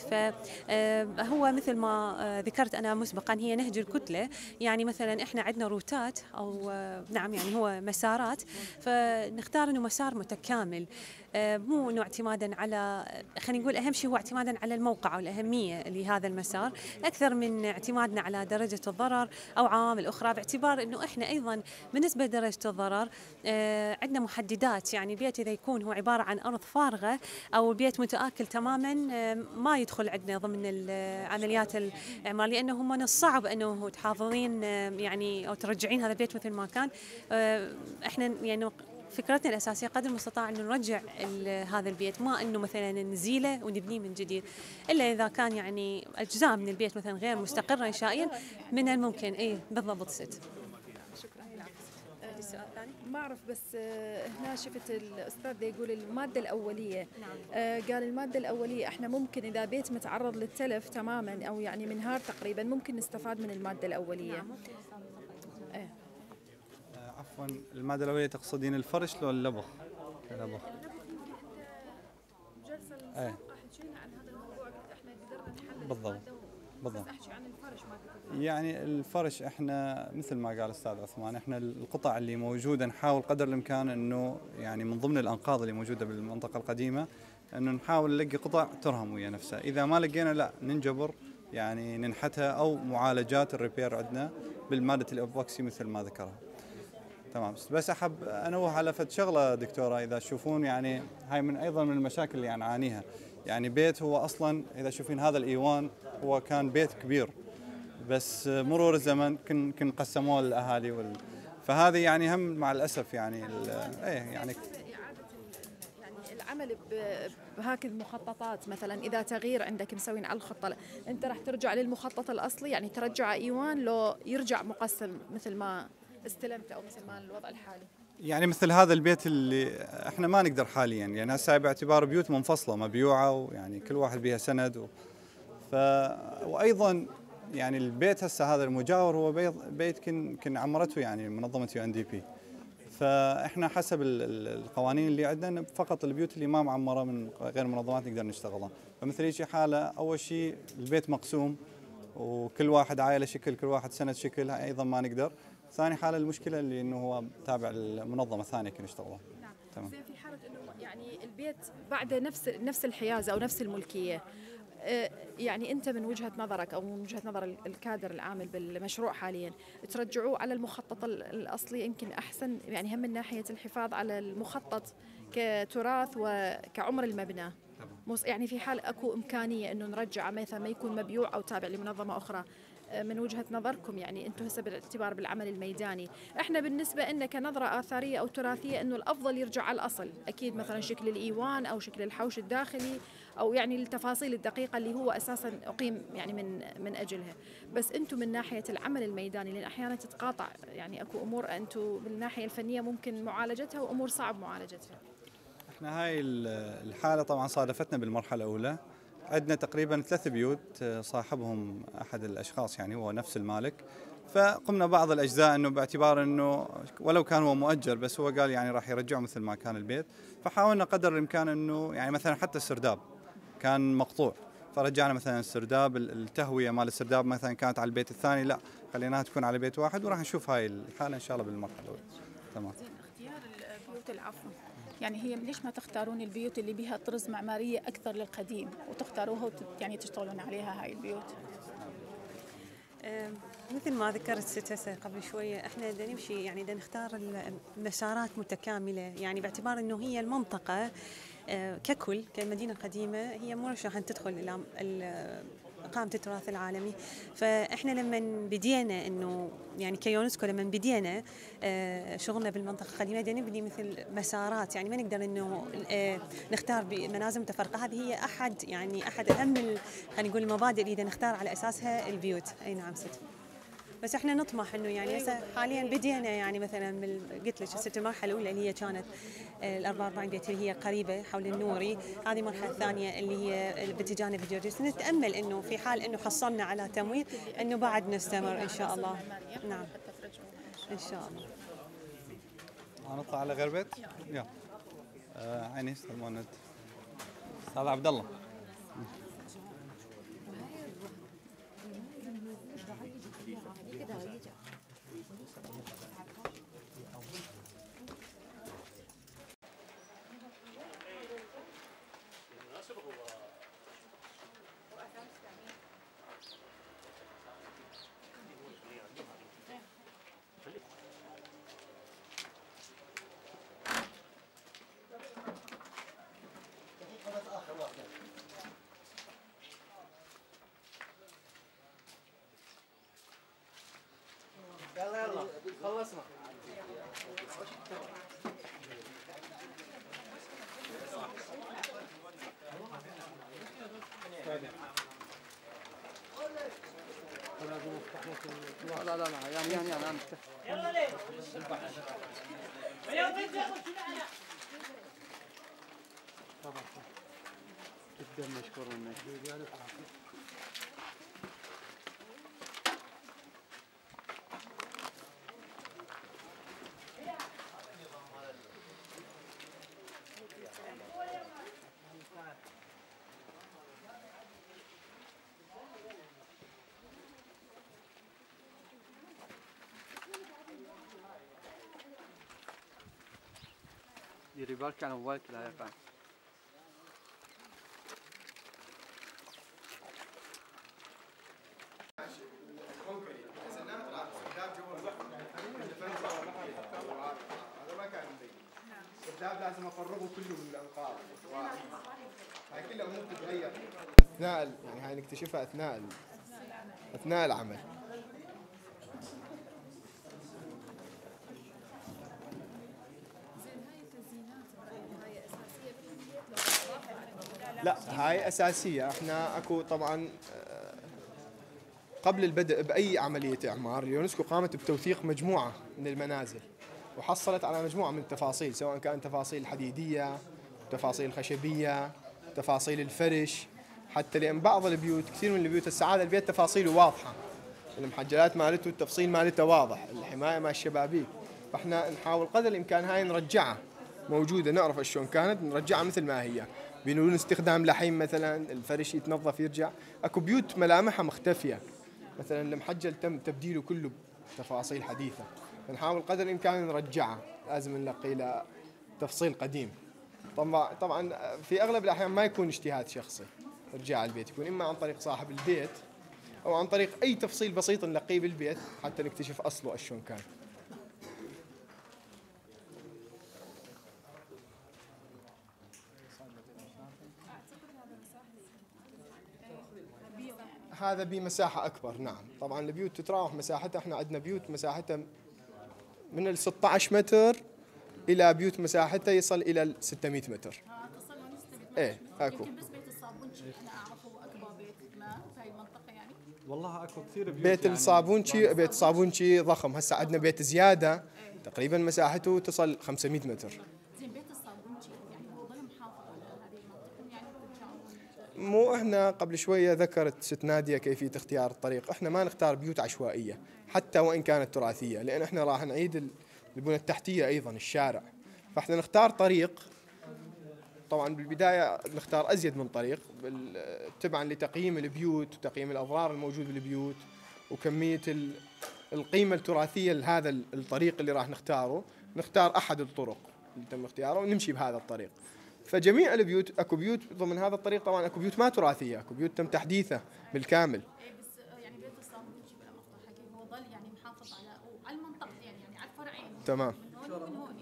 فهو مثل ما ذكرت انا مسبقا هي نهج الكتله، يعني مثلا احنا عندنا روتات او نعم يعني هو مسارات، فنختار انه مسار متكامل، مو انه اعتمادا على خلينا نقول اهم شيء هو اعتمادا على الموقع والأهمية لهذا المسار اكثر من اعتمادنا على درجة الضرر او عوامل اخرى، باعتبار انه احنا ايضا بالنسبة لدرجة الضرر آه عندنا محددات. يعني البيت اذا يكون هو عبارة عن ارض فارغة او البيت متآكل تماما آه ما يدخل عندنا ضمن العمليات الاعمار، لانه من الصعب انه تحافظين آه يعني او ترجعين هذا البيت مثل ما كان. آه احنا يعني فكرتنا الأساسية قدر المستطاع أنه نرجع هذا البيت، ما أنه مثلا نزيله ونبنيه من جديد، إلا إذا كان يعني أجزاء من البيت مثلا غير مستقرة إنشائيا من الممكن. إيه بالضبط ست. شكرا. السؤال الثاني ما أعرف، بس هنا شفت الأستاذ يقول المادة الأولية. نعم. قال المادة الأولية إحنا ممكن إذا بيت متعرض للتلف تماما أو يعني منهار تقريبا ممكن نستفاد من المادة الأولية. نعم. إيه. عفوا المادة الأولية تقصدين الفرش لو اللبخ؟ اللبخ. جلسة السابقة حكينا عن هذا الموضوع، قلت احنا قدرنا نحل بالضبط. بالضبط. احكي عن الفرش ما يعني الفرش احنا مثل ما قال الاستاذ عثمان، احنا القطع اللي موجوده نحاول قدر الامكان انه يعني من ضمن الانقاض اللي موجوده بالمنطقه القديمه انه نحاول نلقي قطع ترهم ويا نفسها، اذا ما لقينا لا ننجبر يعني ننحتها او معالجات الريبير عندنا بالماده الايبوكسي مثل ما ذكرها. تمام. بس احب انوه على فد شغله دكتوره، اذا تشوفون يعني هاي من ايضا من المشاكل اللي نعانيها، يعني بيت هو اصلا اذا تشوفين هذا الايوان هو كان بيت كبير، بس مرور الزمن كن كن قسموه للاهالي وال... فهذه يعني هم مع الاسف يعني ايه يعني يعني العمل بهاك المخططات مثلا اذا تغيير عندك مسوين على الخطه، انت راح ترجع للمخطط الاصلي يعني ترجع ايوان لو يرجع مقسم مثل ما استلمت او مثل ما الوضع الحالي. يعني مثل هذا البيت اللي احنا ما نقدر حاليا، يعني هسه باعتبار بيوت منفصله مبيوعه ويعني كل واحد بها سند و... ف وايضا يعني البيت هسه هذا المجاور هو بيت, بيت كن كن عمرته يعني منظمه يو ان دي بي، فاحنا حسب القوانين اللي عندنا فقط البيوت اللي ما معمره من غير منظمات نقدر نشتغلها، فمثل هيك حاله اول شيء البيت مقسوم وكل واحد عائله شكل، كل واحد سند شكل، ايضا ما نقدر. ثاني حاله المشكله اللي انه هو تابع المنظمه ثانيه كنا نشتغلها. نعم. تمام. زين في حاله انه يعني البيت بعد نفس نفس الحيازه او نفس الملكيه، يعني انت من وجهه نظرك او من وجهه نظر الكادر العامل بالمشروع حاليا ترجعوه على المخطط الاصلي يمكن احسن، يعني هم من ناحيه الحفاظ على المخطط كتراث وكعمر المبنى، يعني في حال اكو امكانيه انه نرجعه مثلا ما يكون مبيوع او تابع لمنظمه اخرى من وجهة نظركم، يعني أنتم هسه بالاعتبار بالعمل الميداني، إحنا بالنسبة لنا كنظرة آثارية أو تراثية أنه الأفضل يرجع على الأصل، أكيد مثلا شكل الإيوان أو شكل الحوش الداخلي أو يعني التفاصيل الدقيقة اللي هو أساسا أقيم يعني من من أجلها، بس أنتم من ناحية العمل الميداني لأن أحيانا تتقاطع يعني أكو أمور أنتم بالناحية الفنية ممكن معالجتها وأمور صعب معالجتها. إحنا هاي الحالة طبعا صادفتنا بالمرحلة الأولى، عندنا تقريبا ثلاث بيوت صاحبهم أحد الأشخاص يعني هو نفس المالك، فقمنا بعض الأجزاء أنه باعتبار أنه ولو كان هو مؤجر بس هو قال يعني راح يرجعه مثل ما كان البيت، فحاولنا قدر الإمكان أنه يعني مثلا حتى السرداب كان مقطوع، فرجعنا مثلا السرداب التهوية مال السرداب مثلا كانت على البيت الثاني، لا خليناها تكون على بيت واحد، وراح نشوف هاي الحالة إن شاء الله بالمرحلة الأولى. تمام. زين اختيار البيوت العفو، يعني هي ليش ما تختارون البيوت اللي بها طرز معمارية أكثر للقديم وتختاروها وت... يعني تشتغلون عليها هاي البيوت؟ مثل ما ذكرت ست هسه قبل شويه، احنا بدنا نمشي يعني بدنا نختار المسارات متكامله، يعني باعتبار انه هي المنطقه ككل كمدينه قديمه هي مرشحه ان تدخل الى قامة التراث العالمي، فاحنا لما بدينا انه يعني كيونسكو لما بدينا شغلنا بالمنطقه القديمه بدنا نبني مثل مسارات، يعني ما نقدر انه نختار بمنازل متفرقه، هذه هي احد يعني احد اهم خلينا نقول المبادئ اللي بدنا نختار على اساسها البيوت. اي نعم ست. بس احنا نطمح انه يعني هسه حاليا بدينا يعني مثلا قلت لك ست المرحله الاولى اللي هي كانت ال أربعة وأربعين بيت اللي هي قريبه حول النوري، هذه المرحله الثانيه اللي هي باتجاه فيديوجيس، نتامل انه في حال انه حصلنا على تمويل انه بعد نستمر ان شاء الله. نعم ان شاء الله. نطلع على غير بيت؟ يلا. آه عيني استاذ مهند. استاذ عبد الله. يلا يلا خلصنا. لا لا لا يعني يعني يعني يلا ليه؟ طبعا جدا مشكور منك. ديري بالك على موبايلك لا يقع. الدهب لازم افرغه كله من الانقاض. هاي كلها امور تتغير اثناء يعني هاي نكتشفها اثناء اثناء العمل. لا هاي اساسيه. احنا اكو طبعا قبل البدء باي عمليه اعمار اليونسكو قامت بتوثيق مجموعه من المنازل وحصلت على مجموعة من التفاصيل، سواء كانت تفاصيل حديدية، تفاصيل خشبية، تفاصيل الفرش، حتى لأن بعض البيوت كثير من البيوت السعادة البيت تفاصيله واضحة، المحجلات مالته التفصيل مالته واضح، الحماية مال الشبابيك، فاحنا نحاول قدر الإمكان هاي نرجعها موجودة، نعرف شلون كانت نرجعها مثل ما هي، بدون استخدام لحيم مثلا، الفرش يتنظف يرجع، اكو بيوت ملامحها مختفية، مثلا المحجل تم تبديله كله بتفاصيل حديثة. نحاول قدر الامكان نرجعها، لازم نلقي له تفصيل قديم. طبعا طبعا في اغلب الاحيان ما يكون اجتهاد شخصي ارجاع البيت، يكون اما عن طريق صاحب البيت او عن طريق اي تفصيل بسيط نلقيه بالبيت حتى نكتشف اصله شلون كان. هذا بمساحة أكبر نعم، طبعا البيوت تتراوح مساحتها، احنا عندنا بيوت مساحتها من ال ستة عشر متر إلى بيوت مساحتها يصل إلى ال ستمئة متر. اه تصل ونسبة إيه أكو. يمكن بس بيت الصابونشي أنا أعرفه أكبر بيت ما في هاي المنطقة يعني. والله أكو كثير بيوت. بيت يعني الصابونشي بيت الصابونشي ضخم، هسه عندنا بيت زيادة تقريبا مساحته تصل خمسمئة متر. زين بيت الصابونشي يعني هو ظل محافظ على هذه المنطقة يعني بترجعون؟ مو احنا قبل شويه ذكرت ست ناديه كيفيه اختيار الطريق، احنا ما نختار بيوت عشوائيه حتى وان كانت تراثيه، لان احنا راح نعيد البنى التحتيه ايضا الشارع، فاحنا نختار طريق. طبعا بالبدايه نختار ازيد من طريق تبعا لتقييم البيوت وتقييم الاضرار الموجود بالبيوت وكميه القيمه التراثيه لهذا الطريق اللي راح نختاره، نختار احد الطرق اللي تم اختياره ونمشي بهذا الطريق. فجميع البيوت اكو بيوت ضمن هذا الطريق، طبعا اكو بيوت ما تراثيه، اكو بيوت تم تحديثها بالكامل. اي بس يعني بيت الصابونشي بلا مقطع حكي هو ظل يعني محافظ على على المنطقة يعني يعني على الفرعين. تمام. من هون ومن هون.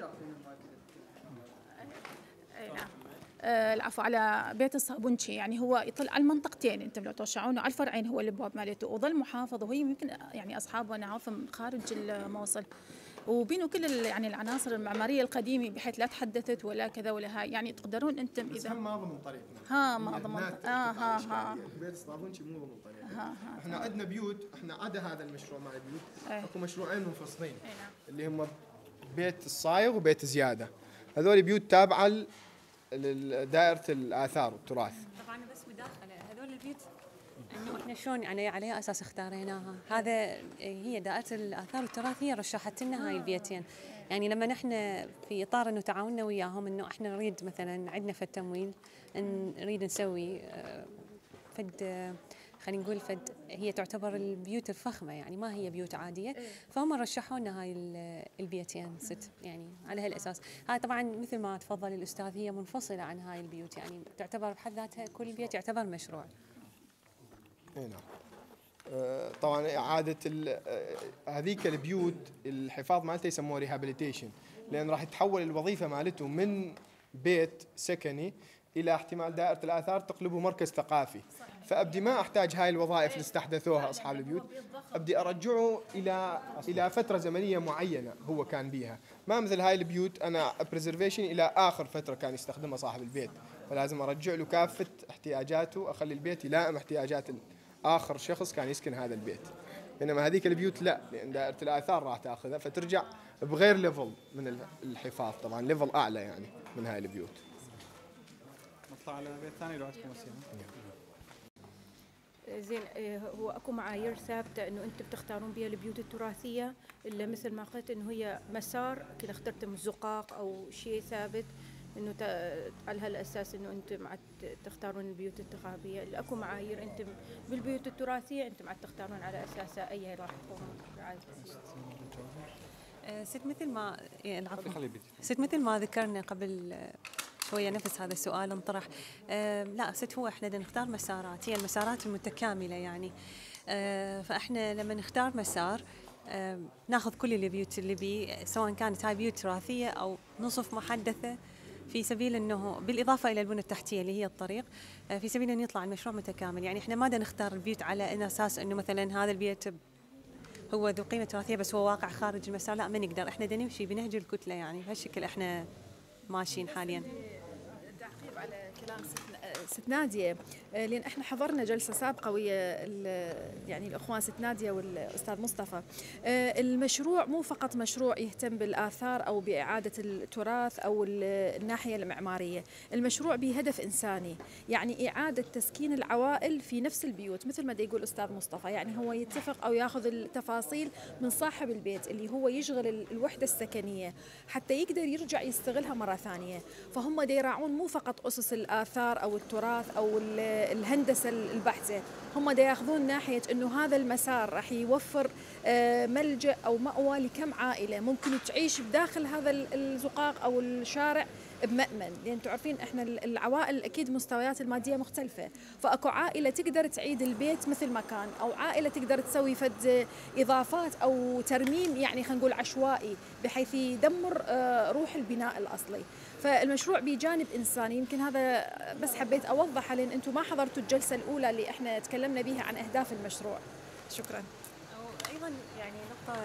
اي نعم. آه العفو، على بيت الصابونشي يعني هو يطل على المنطقتين، انتم لو توسعونه على الفرعين هو الابواب مالته وظل محافظ، وهي يمكن يعني اصحابه انا عارفه من خارج الموصل، وبينه كل يعني العناصر المعماريه القديمه بحيث لا تحدثت ولا كذا ولا هاي، يعني تقدرون انتم اذا ما ضمن طريقنا. ها ما ضمن اه ها ها بيت الصابونشي مو ضمن طريقنا. ها ها احنا عندنا بيوت، احنا عدا هذا المشروع مال البيوت ايه. اكو مشروعين منفصلين ايه نعم. اللي هم بيت الصايغ وبيت زياده، هذول بيوت تابعه لدائره الاثار والتراث. طبعا بس مداخله، هذول البيوت انه احنا شلون يعني على اساس اختاريناها، هذا هي دائره الاثار والتراث هي رشحت لنا هاي البيتين، يعني لما نحن في اطار انه تعاوننا وياهم انه احنا نريد مثلا عندنا فد تمويل نريد نسوي فد خلينا نقول فد هي تعتبر البيوت الفخمه يعني ما هي بيوت عاديه، فهم رشحوا لنا هاي البيتين ست يعني على هالاساس. هاي طبعا مثل ما تفضل الاستاذ هي منفصله عن هاي البيوت، يعني تعتبر بحد ذاتها كل بيت يعتبر مشروع. اي نعم. آه طبعا اعاده هذيك البيوت الحفاظ مالته يسموه ريهابيليتيشن، لان راح يتحول الوظيفه مالته من بيت سكني الى احتمال دائره الاثار تقلبه مركز ثقافي، فابدي ما احتاج هاي الوظائف اللي استحدثوها اصحاب البيوت، ابدي ارجعه الى الى فتره زمنيه معينه هو كان بيها، ما مثل هاي البيوت انا بريزرفيشن الى اخر فتره كان يستخدمها صاحب البيت، فلازم ارجع له كافه احتياجاته، اخلي البيت يلائم احتياجات اخر شخص كان يسكن هذا البيت. بينما هذيك البيوت لا، لان دائره الاثار راح تاخذها فترجع بغير ليفل من الحفاظ، طبعا ليفل اعلى يعني من هاي البيوت. نطلع على بيت ثاني لو عندكم اسئله. زين، هو اكو معايير ثابته انه انتم بتختارون بها البيوت التراثيه، الا مثل ما قلت انه هي مسار كذا اخترتم الزقاق او شيء ثابت انه على هالاساس انه انتم عاد تختارون البيوت التخابيه، اكو معايير انتم بالبيوت التراثيه انتم عاد تختارون على اساسها اي راح تقومون؟ ست مثل ما العفو ست مثل ما ذكرنا قبل شويه نفس هذا السؤال انطرح. أه لا ست هو احنا بدنا نختار مسارات، هي المسارات المتكامله يعني. أه فاحنا لما نختار مسار أه ناخذ كل البيوت اللي بيه، سواء كانت هاي بيوت تراثيه او نصف محدثه، في سبيل انه بالاضافه الى البنى التحتيه اللي هي الطريق، أه في سبيل انه يطلع المشروع متكامل. يعني احنا ما بدنا نختار البيوت على ان اساس انه مثلا هذا البيت هو ذو قيمه تراثيه بس هو واقع خارج المسار، لا ما نقدر. احنا بدنا نمشي بنهج الكتله، يعني بهالشكل احنا ماشيين حاليا. تعقيب على كلام ست ناديه، لان احنا حضرنا جلسه سابقه ويا يعني الاخوان ست ناديه والاستاذ مصطفى. المشروع مو فقط مشروع يهتم بالاثار او باعاده التراث او الناحيه المعماريه، المشروع بهدف انساني، يعني اعاده تسكين العوائل في نفس البيوت مثل ما يقول الاستاذ مصطفى. يعني هو يتفق او ياخذ التفاصيل من صاحب البيت اللي هو يشغل الوحده السكنيه حتى يقدر يرجع يستغلها مره ثانيه. فهم دا يراعون مو فقط اسس الاثار او التراث او الهندسه البحته، هم دا ياخذون ناحيه انه هذا المسار راح يوفر ملجا او مأوى لكم عائله ممكن تعيش بداخل هذا الزقاق او الشارع بمأمن. لان تعرفين احنا العوائل اكيد مستويات الماديه مختلفه، فاكو عائله تقدر تعيد البيت مثل ما كان، او عائله تقدر تسوي فد اضافات او ترميم يعني خلينا نقول عشوائي بحيث يدمر روح البناء الاصلي. فالمشروع بجانب انساني، يمكن هذا بس حبيت اوضحه لان انتم ما حضرتوا الجلسه الاولى اللي احنا تكلمنا بها عن اهداف المشروع. شكرا. ايضا يعني نقطه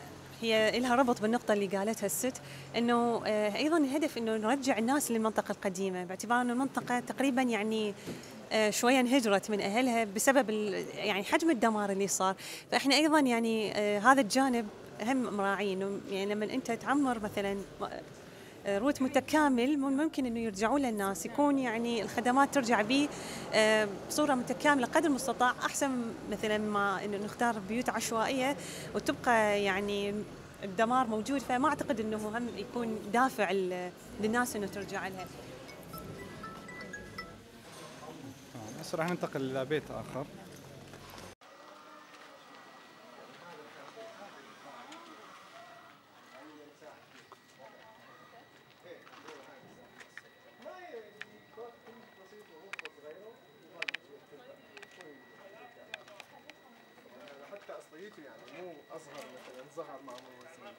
هي لها ربط بالنقطة اللي قالتها الست، انه ايضا الهدف انه نرجع الناس للمنطقة القديمة، باعتبار انه المنطقة تقريبا يعني شوية انهجرت من اهلها بسبب يعني حجم الدمار اللي صار. فاحنا ايضا يعني هذا الجانب هم مراعين، انه يعني لما انت تعمر مثلا روت متكامل ممكن انه يرجعوا للناس، يكون يعني الخدمات ترجع به بصوره متكامله قدر المستطاع، احسن مثلا ما انه نختار بيوت عشوائيه وتبقى يعني الدمار موجود. فما اعتقد انه هم يكون دافع للناس انه ترجع لها. هسه راح ننتقل الى بيت اخر. يعني مو اصغر مثلا صغر معمول وسيم.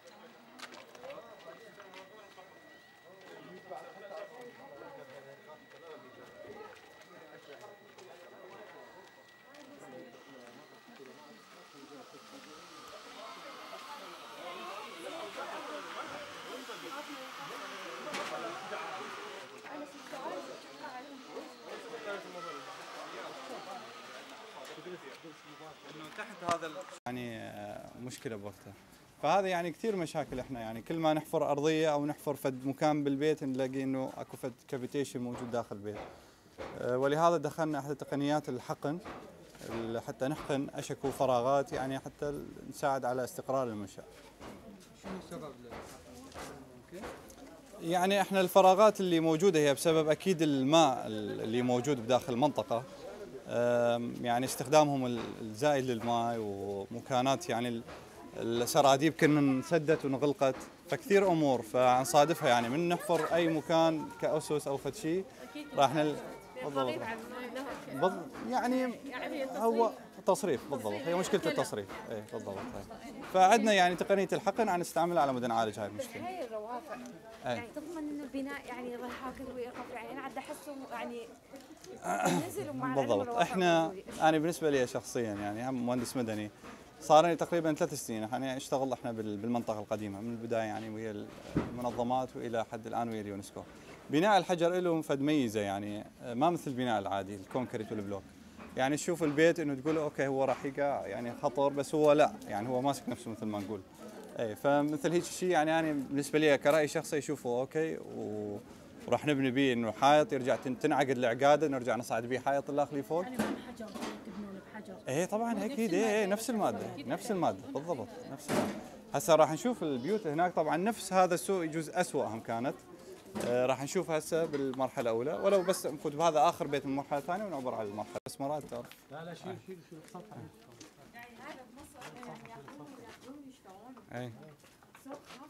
انه تحت هذا يعني مشكله بوقتها. فهذا يعني كثير مشاكل. احنا يعني كل ما نحفر ارضيه او نحفر فد مكان بالبيت نلاقي انه اكو فد كافيتيشن موجود داخل البيت. ولهذا دخلنا احد تقنيات الحقن حتى نحقن اشكو فراغات، يعني حتى نساعد على استقرار المنشأ. شنو السبب ممكن؟ يعني احنا الفراغات اللي موجوده هي بسبب اكيد الماء اللي موجود بداخل المنطقه، يعني استخدامهم الزائد للماء، ومكانات يعني السراديب كنا انسدت وانغلقت، فكثير امور فنصادفها. يعني من نحفر اي مكان كاسس او فد شيء راح نل بالضبط بالضبط يعني هو تصريف بالضبط، هي مشكله التصريف. اي بالضبط. فعندنا يعني تقنيه الحقن عن نستعملها على مود نعالج هاي المشكله. هي الروافع يعني تضمن انه البناء يعني يظل هكذا ويقف. يعني انا عاد احسهم يعني نزلوا مع بالضبط. احنا انا بالنسبه لي شخصيا يعني هم مهندس مدني، صار لي تقريبا ثلاث سنين يعني اشتغل احنا بالمنطقه القديمه من البدايه، يعني ويا المنظمات والى حد الان ويا اليونسكو. بناء الحجر له فد ميزه، يعني ما مثل البناء العادي الكونكريت والبلوك. يعني تشوف البيت انه تقول اوكي هو راح يقع يعني خطر، بس هو لا، يعني هو ماسك نفسه مثل ما نقول. اي فمثل هيك شيء يعني انا بالنسبه لي كراي شخصي اشوفه اوكي، و وراح نبني به انه حائط يرجع تنعقد العقاده، نرجع نصعد به حائط الاخلي فوق. يعني من حجر تبنون بحجر. ايه طبعا اكيد. ايه نفس الماده نفس الماده بالضبط نفس الماده. هسه راح نشوف البيوت هناك طبعا نفس هذا السوق، يجوز اسوء هم كانت. آه راح نشوف هسه بالمرحله الاولى، ولو بس نفوت بهذا اخر بيت من المرحله الثانيه ونعبر على المرحله بس مرات تعرف. لا لا شيل شيل شيل السطح. يعني هذا بمصر يعني يعطون يعطون يشتغلون. اي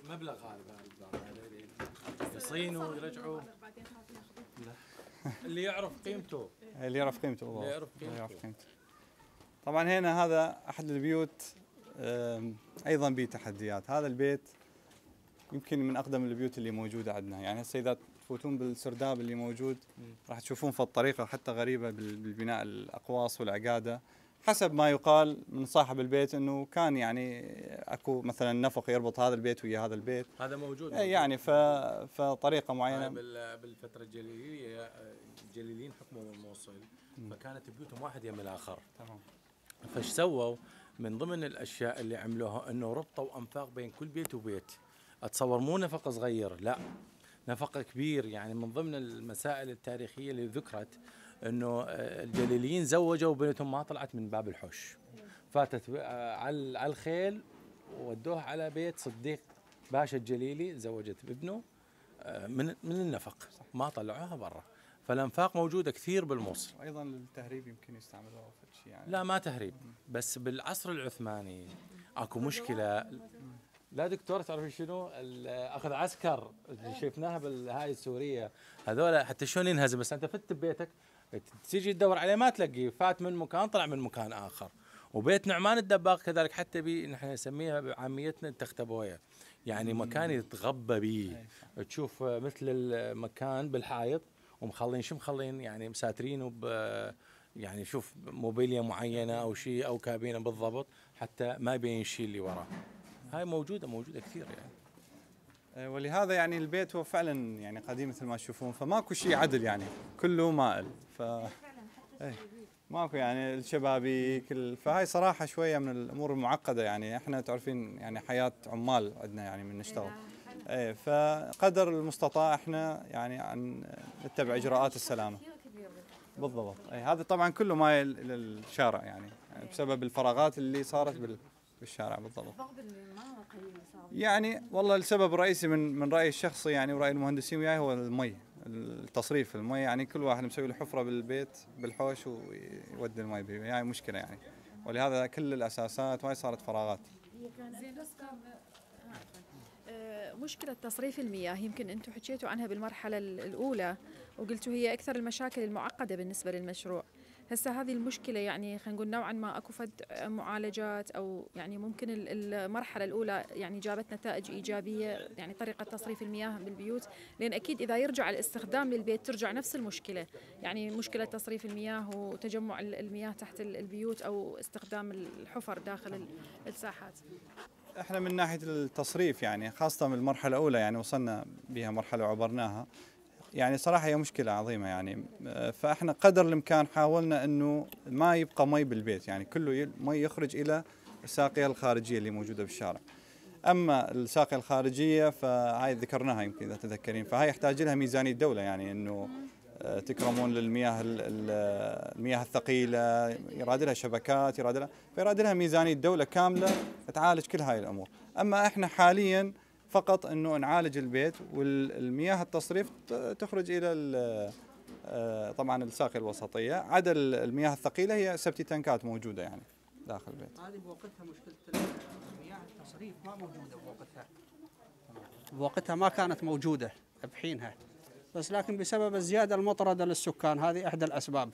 مبلغ هذا يصينوا ويرجعوا. اللي يعرف قيمته اللي يعرف قيمته اللي يعرف قيمته, اللي يعرف قيمته. طبعا هنا هذا احد البيوت ايضا به تحديات. هذا البيت يمكن من اقدم البيوت اللي موجوده عندنا، يعني هسه اذا تفوتون بالسرداب اللي موجود راح تشوفون في الطريقه حتى غريبه بالبناء، الاقواس والعقاده حسب ما يقال من صاحب البيت انه كان يعني اكو مثلا نفق يربط هذا البيت ويا هذا البيت. هذا موجود, موجود. يعني فطريقه معينه. بالفتره الجليليه الجليليين حكموا الموصل فكانت بيوتهم واحد يم الاخر. تمام. فايش سووا؟ من ضمن الاشياء اللي عملوها انه ربطوا انفاق بين كل بيت وبيت. اتصور مو نفق صغير، لا نفق كبير. يعني من ضمن المسائل التاريخيه اللي ذكرت انه الجليليين زوجوا بنتهم ما طلعت من باب الحوش، فاتت على الخيل وودوها على بيت صديق باشا الجليلي، زوجت بابنه من من النفق، ما طلعوها برا. فالانفاق موجوده كثير بالموصل. وايضا التهريب يمكن يستعملوها في شيء يعني. لا ما تهريب، بس بالعصر العثماني اكو مشكله. لا دكتور تعرف شنو؟ اخذ عسكر شفناها بالهاي السوريه هذول حتى شلون ينهزم. بس انت فت ببيتك تيجي تدور عليه ما تلاقيه، فات من مكان طلع من مكان اخر. وبيت نعمان الدباغ كذلك، حتى بي نحن نسميها بعاميتنا التختبويه، يعني مكان يتغبى به. تشوف مثل المكان بالحائط ومخلين شو مخلين يعني مساترينه ب يعني شوف موبيليا معينه او شيء او كابينه بالضبط حتى ما يبين شيء اللي وراه. هاي موجوده موجوده كثير يعني. ولهذا يعني البيت هو فعلا يعني قديم مثل ما تشوفون، فماكو شيء عدل يعني كله مائل. ف ايه ماكو يعني الشبابيك ال... فهاي صراحه شويه من الامور المعقده. يعني احنا تعرفين يعني حياه عمال عندنا يعني من نشتغل. ايه فقدر المستطاع احنا يعني عن نتبع اجراءات السلامه. بالضبط. ايه هذا طبعا كله مايل الى الشارع يعني, يعني بسبب الفراغات اللي صارت بال... بالشارع. بالضبط. يعني والله السبب الرئيسي من من رايي الشخصي يعني وراي المهندسين وياي هو المي، التصريف المي. يعني كل واحد مسوي له حفره بالبيت بالحوش ويودي المي بيه، يعني مشكله يعني. ولهذا كل الاساسات وهي صارت فراغات. مشكلة تصريف المياه يمكن أنتم حكيتوا عنها بالمرحلة الأولى وقلتوا هي أكثر المشاكل المعقدة بالنسبة للمشروع. هسه هذه المشكلة يعني خلينا نقول نوعا ما أكو فد معالجات أو يعني ممكن المرحلة الأولى يعني جابت نتائج إيجابية يعني طريقة تصريف المياه بالبيوت، لأن أكيد إذا يرجع الاستخدام للبيت ترجع نفس المشكلة، يعني مشكلة تصريف المياه وتجمع المياه تحت البيوت أو استخدام الحفر داخل الساحات. احنا من ناحيه التصريف يعني خاصه من المرحله الاولى يعني وصلنا بها مرحله وعبرناها، يعني صراحه هي مشكله عظيمه يعني. فاحنا قدر الامكان حاولنا انه ما يبقى مي بالبيت، يعني كله مي يخرج الى الساقيه الخارجيه اللي موجوده بالشارع. اما الساقيه الخارجيه فهاي ذكرناها يمكن اذا تذكرين، فهاي يحتاج لها ميزانيه دوله، يعني انه تكرمون للمياه المياه الثقيله يراد لها شبكات، يراد لها فيراد لها ميزانيه دوله كامله تعالج كل هاي الامور. اما احنا حاليا فقط انه نعالج البيت والمياه التصريف تخرج الى طبعا الساقيه الوسطيه، عدا المياه الثقيله هي سبتي تنكات موجوده يعني داخل البيت. هذه بوقتها مشكله المياه التصريف ما موجوده بوقتها. بوقتها ما كانت موجوده بحينها، بس لكن بسبب الزياده المطرده للسكان هذه احدى الاسباب.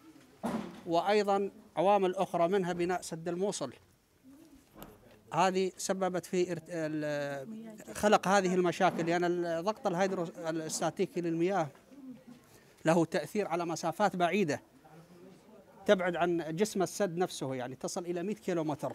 وايضا عوامل اخرى منها بناء سد الموصل، هذه سببت في خلق هذه المشاكل، لأن يعني الضغط الهيدروستاتيكي للمياه له تأثير على مسافات بعيدة تبعد عن جسم السد نفسه، يعني تصل إلى مئة كيلومتر.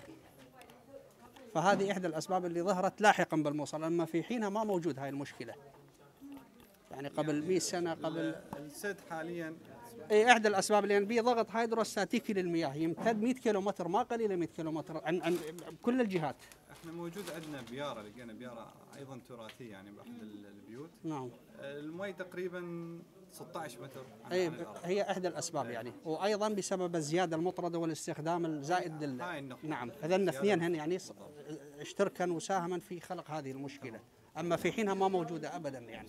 فهذه إحدى الأسباب اللي ظهرت لاحقا بالموصل، أما في حينها ما موجود هاي المشكلة. يعني قبل مئة سنة قبل السد حاليا اي احدى الاسباب لان بيه ضغط هيدروستاتيكي للمياه يمتد مئة كيلومتر، ما قليله مئة كيلومتر عن عن كل الجهات. احنا موجود عندنا بياره، لقينا بياره ايضا تراثيه يعني باحد البيوت. نعم. المي تقريبا ستة عشر متر. اي هي احدى الاسباب يعني، وايضا بسبب الزياده المطرده والاستخدام الزائد لل... هاي النقطة. نعم، هذين الاثنين هن يعني اشتركا وساهما في خلق هذه المشكله، اما في حينها ما موجوده ابدا يعني.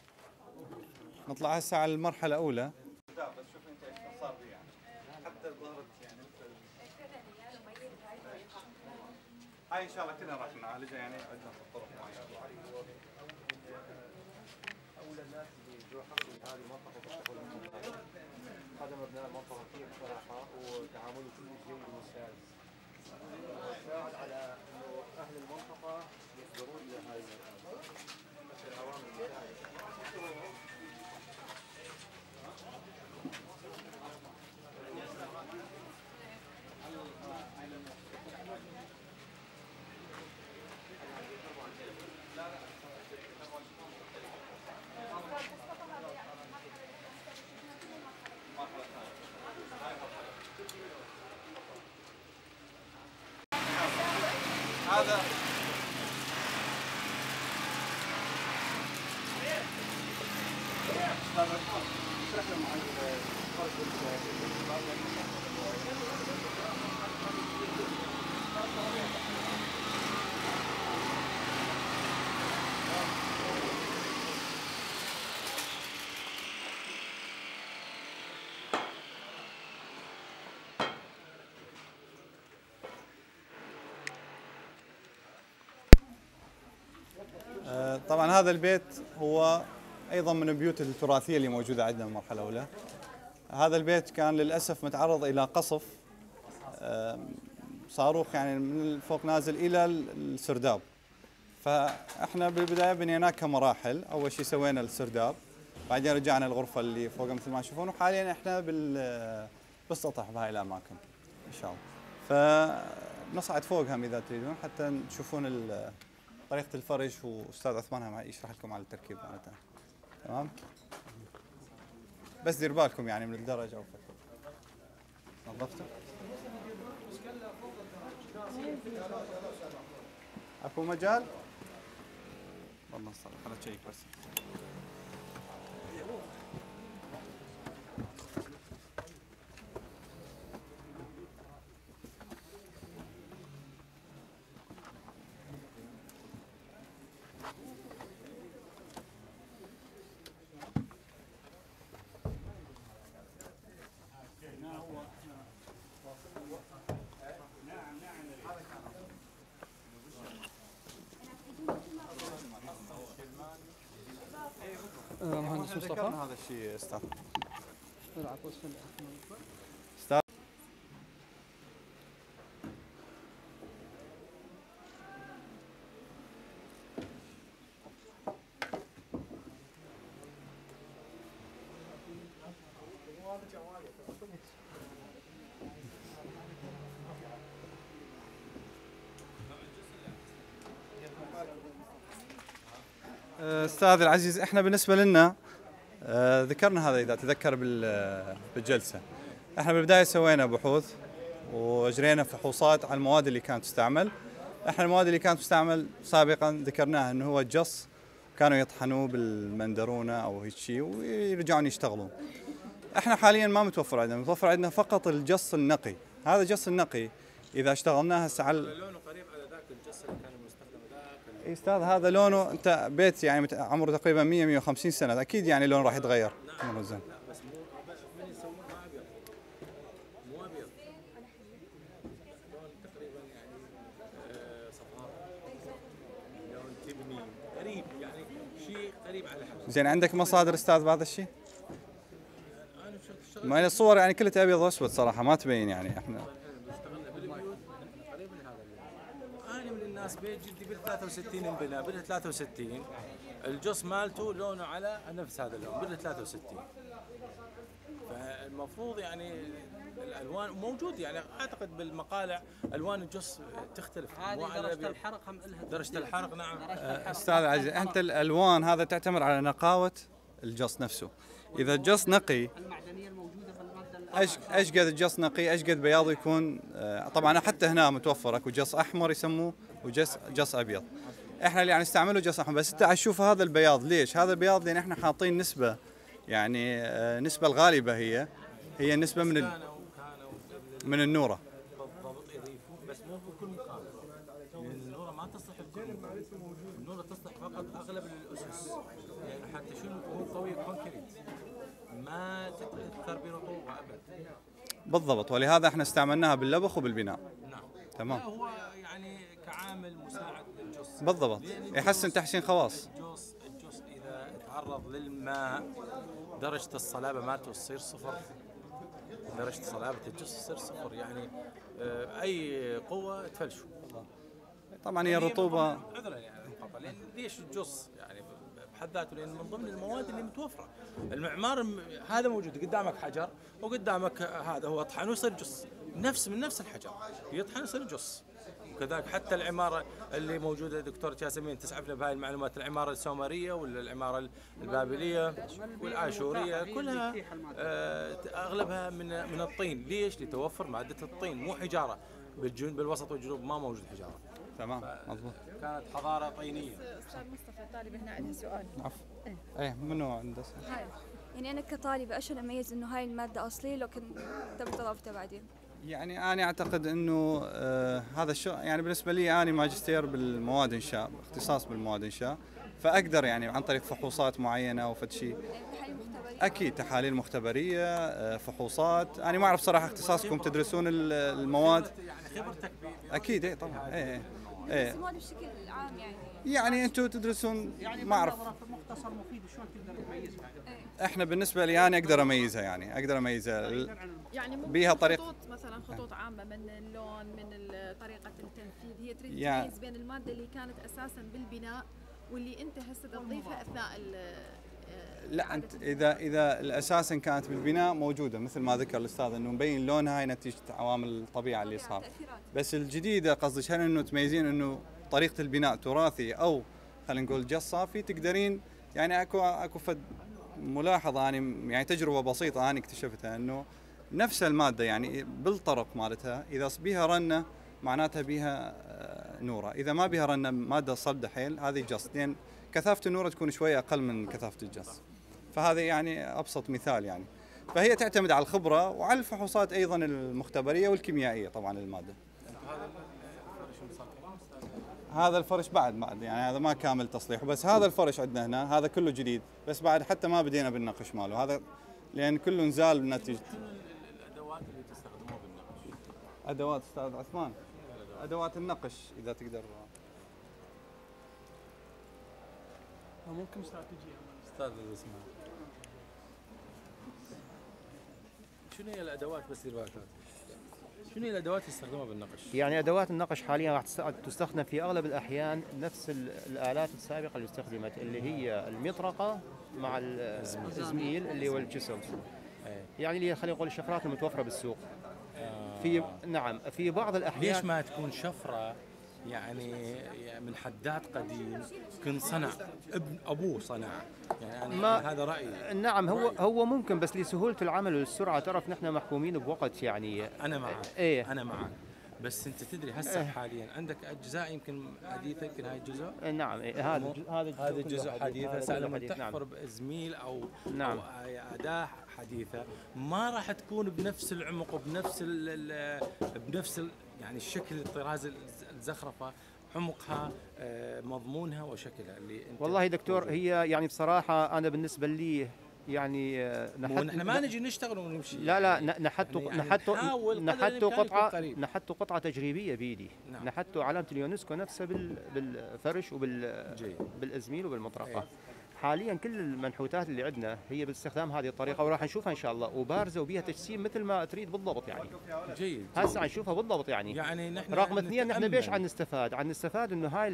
نطلع هسه على المرحله الاولى. بس شوف انت ايش صار بي يعني حتى ظهرت يعني مثل هاي ان شاء الله كلها راح نعالجها يعني عندنا في الطرق معينه. ابناء المنطقه كثير بصراحه وتعاملهم كلش جيد وممتاز. ساعد على انه اهل المنطقه يقدرون لهاي العوامل المساعده. هذا طبعا هذا البيت هو ايضا من البيوت التراثيه اللي موجوده عندنا في المرحله الاولى. هذا البيت كان للاسف متعرض الى قصف صاروخ يعني من فوق نازل الى السرداب. فاحنا بالبدايه بنيناه كمراحل، اول شيء سوينا السرداب، بعدين رجعنا الغرفه اللي فوق مثل ما تشوفون، وحاليا احنا بال بالسطح بهاي الاماكن ان شاء الله. فنصعد فوق هم اذا تريدون حتى تشوفون طريقة الفرش، واستاذ عثمان هم يشرح لكم على التركيب معناتها. تمام؟ بس دير بالكم يعني من الدرج او فكر. نظفته؟ اكو مجال؟ والله صار خليني اشيك بس. مهندس مصطفى هذا الشيء استاذ. العفو. استاذ استاذ العزيز، احنا بالنسبه لنا ذكرنا هذا اذا تذكر بالجلسه. احنا بالبدايه سوينا بحوث وجرينا فحوصات على المواد اللي كانت تستعمل. احنا المواد اللي كانت تستعمل سابقا ذكرناها انه هو الجص، كانوا يطحنوه بالمندرونه او هيك شيء ويرجعون يشتغلون. احنا حاليا ما متوفر عندنا، متوفر عندنا فقط الجص النقي. هذا الجص النقي اذا اشتغلناه هسه على لونه قريب على ذاك الجص اللي كان مستخدم ذاك. اي استاذ، هذا لونه انت بيت يعني عمره تقريبا مية مية وخمسين سنه، اكيد يعني لونه راح يتغير. نعم زين. بس مو من يسوون ما ابيض، مو ابيض، لون تقريبا يعني صفار، لون تبني قريب، يعني شيء قريب على حد. زين، عندك مصادر استاذ بهذا الشيء؟ ما هي الصور يعني كلها ابيض واسود صراحه ما تبين يعني. احنا اشتغلنا بالبيوت قريب من هذا اللون. انا من الناس بيت جدي بال ثلاثة وستين انبنى، بال ثلاثة وستين الجص مالته لونه على نفس هذا اللون بال ثلاثة وستين. فالمفروض يعني الالوان موجود، يعني اعتقد بالمقالع الوان الجص تختلف. هذه درجه الحرق هم لها درجه الحرق. نعم استاذ عزيز، انت الالوان هذا تعتمد على نقاوه الجص نفسه. اذا الجص نقي المعدنيه الموجوده في الماده ايش ايش قد الجص نقي ايش قد بياضه يكون. طبعا حتى هنا متوفر اكو جص احمر يسموه وجص جص ابيض. احنا اللي يعني نستعمله جص احمر. بس انت تشوف هذا البياض ليش؟ هذا البياض لان احنا حاطين نسبه، يعني النسبه الغالبه هي هي النسبه من ال... من النوره. بالضبط يضيفوا، بس مو بكل مكان، لان النوره ما تصلح بكل مكان. النوره تصلح فقط اغلب الاسس، يعني حتى شنو هو قوي كونكريت ما تتاثر برطوبه ابد. بالضبط، ولهذا احنا استعملناها باللبخ وبالبناء. نعم تمام. هو يعني كعامل مساعد للجص بالضبط، يحسن تحسين خواص. الجص الجص اذا تعرض للماء درجه الصلابه مالته تصير صفر، درجة صلابة الجص تصير صفر، يعني آه، أي قوة تفلشوا. طبعا هي الرطوبة عذرا يعني المقاطعة، لأن ليش الجص يعني بحد ذاته؟ لأن من ضمن المواد اللي متوفرة. المعمار هذا موجود قدامك حجر، وقدامك هذا هو طحن ويصير جص، نفس من نفس الحجر يطحن يصير جص. وكذلك حتى العمارة اللي موجودة دكتور ياسمين تسعفنا بهاي المعلومات، العمارة السومرية ولا العمارة البابلية والآشورية كلها آه أغلبها من من الطين. ليش؟ لتوفر مادة الطين، مو حجارة. بالجنوب بالوسط والجنوب ما موجود حجارة. تمام مضبوط. كانت حضارة طينية. أستاذ مصطفى طالب هنا عندها سؤال. عفوا. ايه, ايه منو عنده سؤال؟ هاي يعني أنا كطالبة إيش أميز إنه هاي المادة أصلية لو كنت تبي تضافتها بعدين؟ يعني أنا أعتقد إنه آه هذا الشيء، يعني بالنسبة لي أنا ماجستير بالمواد إنشاء، اختصاص بالمواد إنشاء، فأقدر يعني عن طريق فحوصات معينة أو فد شيء. أكيد تحاليل مختبرية، آه فحوصات. أنا ما أعرف صراحة اختصاصكم تدرسون المواد. أكيد إيه طبعا إيه إيه. المواد بشكل عام يعني. يعني أنتم تدرسون يعني ما أعرف. مختصر مفيد شلون تقدر تميزها؟ إحنا بالنسبة لي أنا أقدر أميزها، يعني أقدر أميزها. يعني ممكن بيها طريقة خطوط مثلا خطوط عامة من اللون، من طريقة التنفيذ، هي تريد يعني تميز بين المادة اللي كانت أساسا بالبناء واللي أنت هسه تضيفها أثناء ال لا أنت إذا إذا الأساسا كانت بالبناء موجودة مثل ما ذكر الأستاذ إنه مبين لونها هاي نتيجة عوامل الطبيعة اللي صار. بس الجديدة قصدي هل إنه تميزين إنه طريقة البناء تراثي أو خلينا نقول جص صافي، تقدرين يعني أكو أكو فد ملاحظة يعني يعني تجربة بسيطة أنا اكتشفتها إنه نفس المادة يعني بالطرق مالتها إذا بيها رنة معناتها بيها نورة، إذا ما بيها رنة مادة صلدة حيل هذه جص، لأن كثافة النورة تكون شوية أقل من كثافة الجص. فهذا يعني أبسط مثال يعني. فهي تعتمد على الخبرة وعلى الفحوصات أيضا المختبرية والكيميائية طبعا للمادة. هذا الفرش بعد بعد يعني هذا ما كامل تصليحه، بس هذا الفرش عندنا هنا هذا كله جديد، بس بعد حتى ما بدينا بالنقش ماله هذا لأن كله نزال بنتيجة. الأدوات اللي تستخدموها بالنقش. أدوات أستاذ عثمان. أدوات النقش إذا تقدر. ممكن استراتيجية. أستاذ اسمه. شنو هي الأدوات بس دير بالك؟ شنو هي الأدوات اللي تستخدمها بالنقش؟ يعني أدوات النقش حاليا راح تستخدم في أغلب الأحيان نفس الآلات السابقة اللي استخدمت، اللي هي المطرقة مع الزميل اللي هو الجسم. يعني اللي خلينا نقول الشفرات المتوفرة بالسوق. في نعم في بعض الأحيان. ليش ما تكون شفرة يعني من حداد قديم كن صنع ابن أبوه صنع، يعني ما هذا رأيي. نعم هو هو ممكن، بس لسهولة العمل والسرعة تعرف نحن محكومين بوقت يعني. أنا معك. إيه أنا معك، بس أنت تدري هسه حاليا عندك أجزاء يمكن حديثة، يمكن هاي الجزء. نعم إيه هذا هذا هذا الجزء حديث. هسه لما تحفر بزميل أو نعم. أو أداة حديثة ما راح تكون بنفس العمق وبنفس ال بنفس ال يعني الشكل الطراز الزخرفة، عمقها مضمونها وشكلها اللي انت. والله دكتور هي يعني بصراحة أنا بالنسبة لي يعني نحن احنا ما نجي نشتغل ونمشي. لا لا نحت يعني نحت نحت قطعة نحت قطعة تجريبية بيدي. نعم. نحت علامة اليونسكو نفسها بالفرش وبال بالازميل وبالمطرقة. ايه. حاليا كل المنحوتات اللي عندنا هي باستخدام هذه الطريقه وراح نشوفها ان شاء الله وبارزه وبيها تجسيم مثل ما تريد بالضبط يعني. جيد. هسه نشوفها بالضبط يعني. يعني نحن رقم اثنين نحن بيش عن نستفاد؟ عن نستفاد انه هاي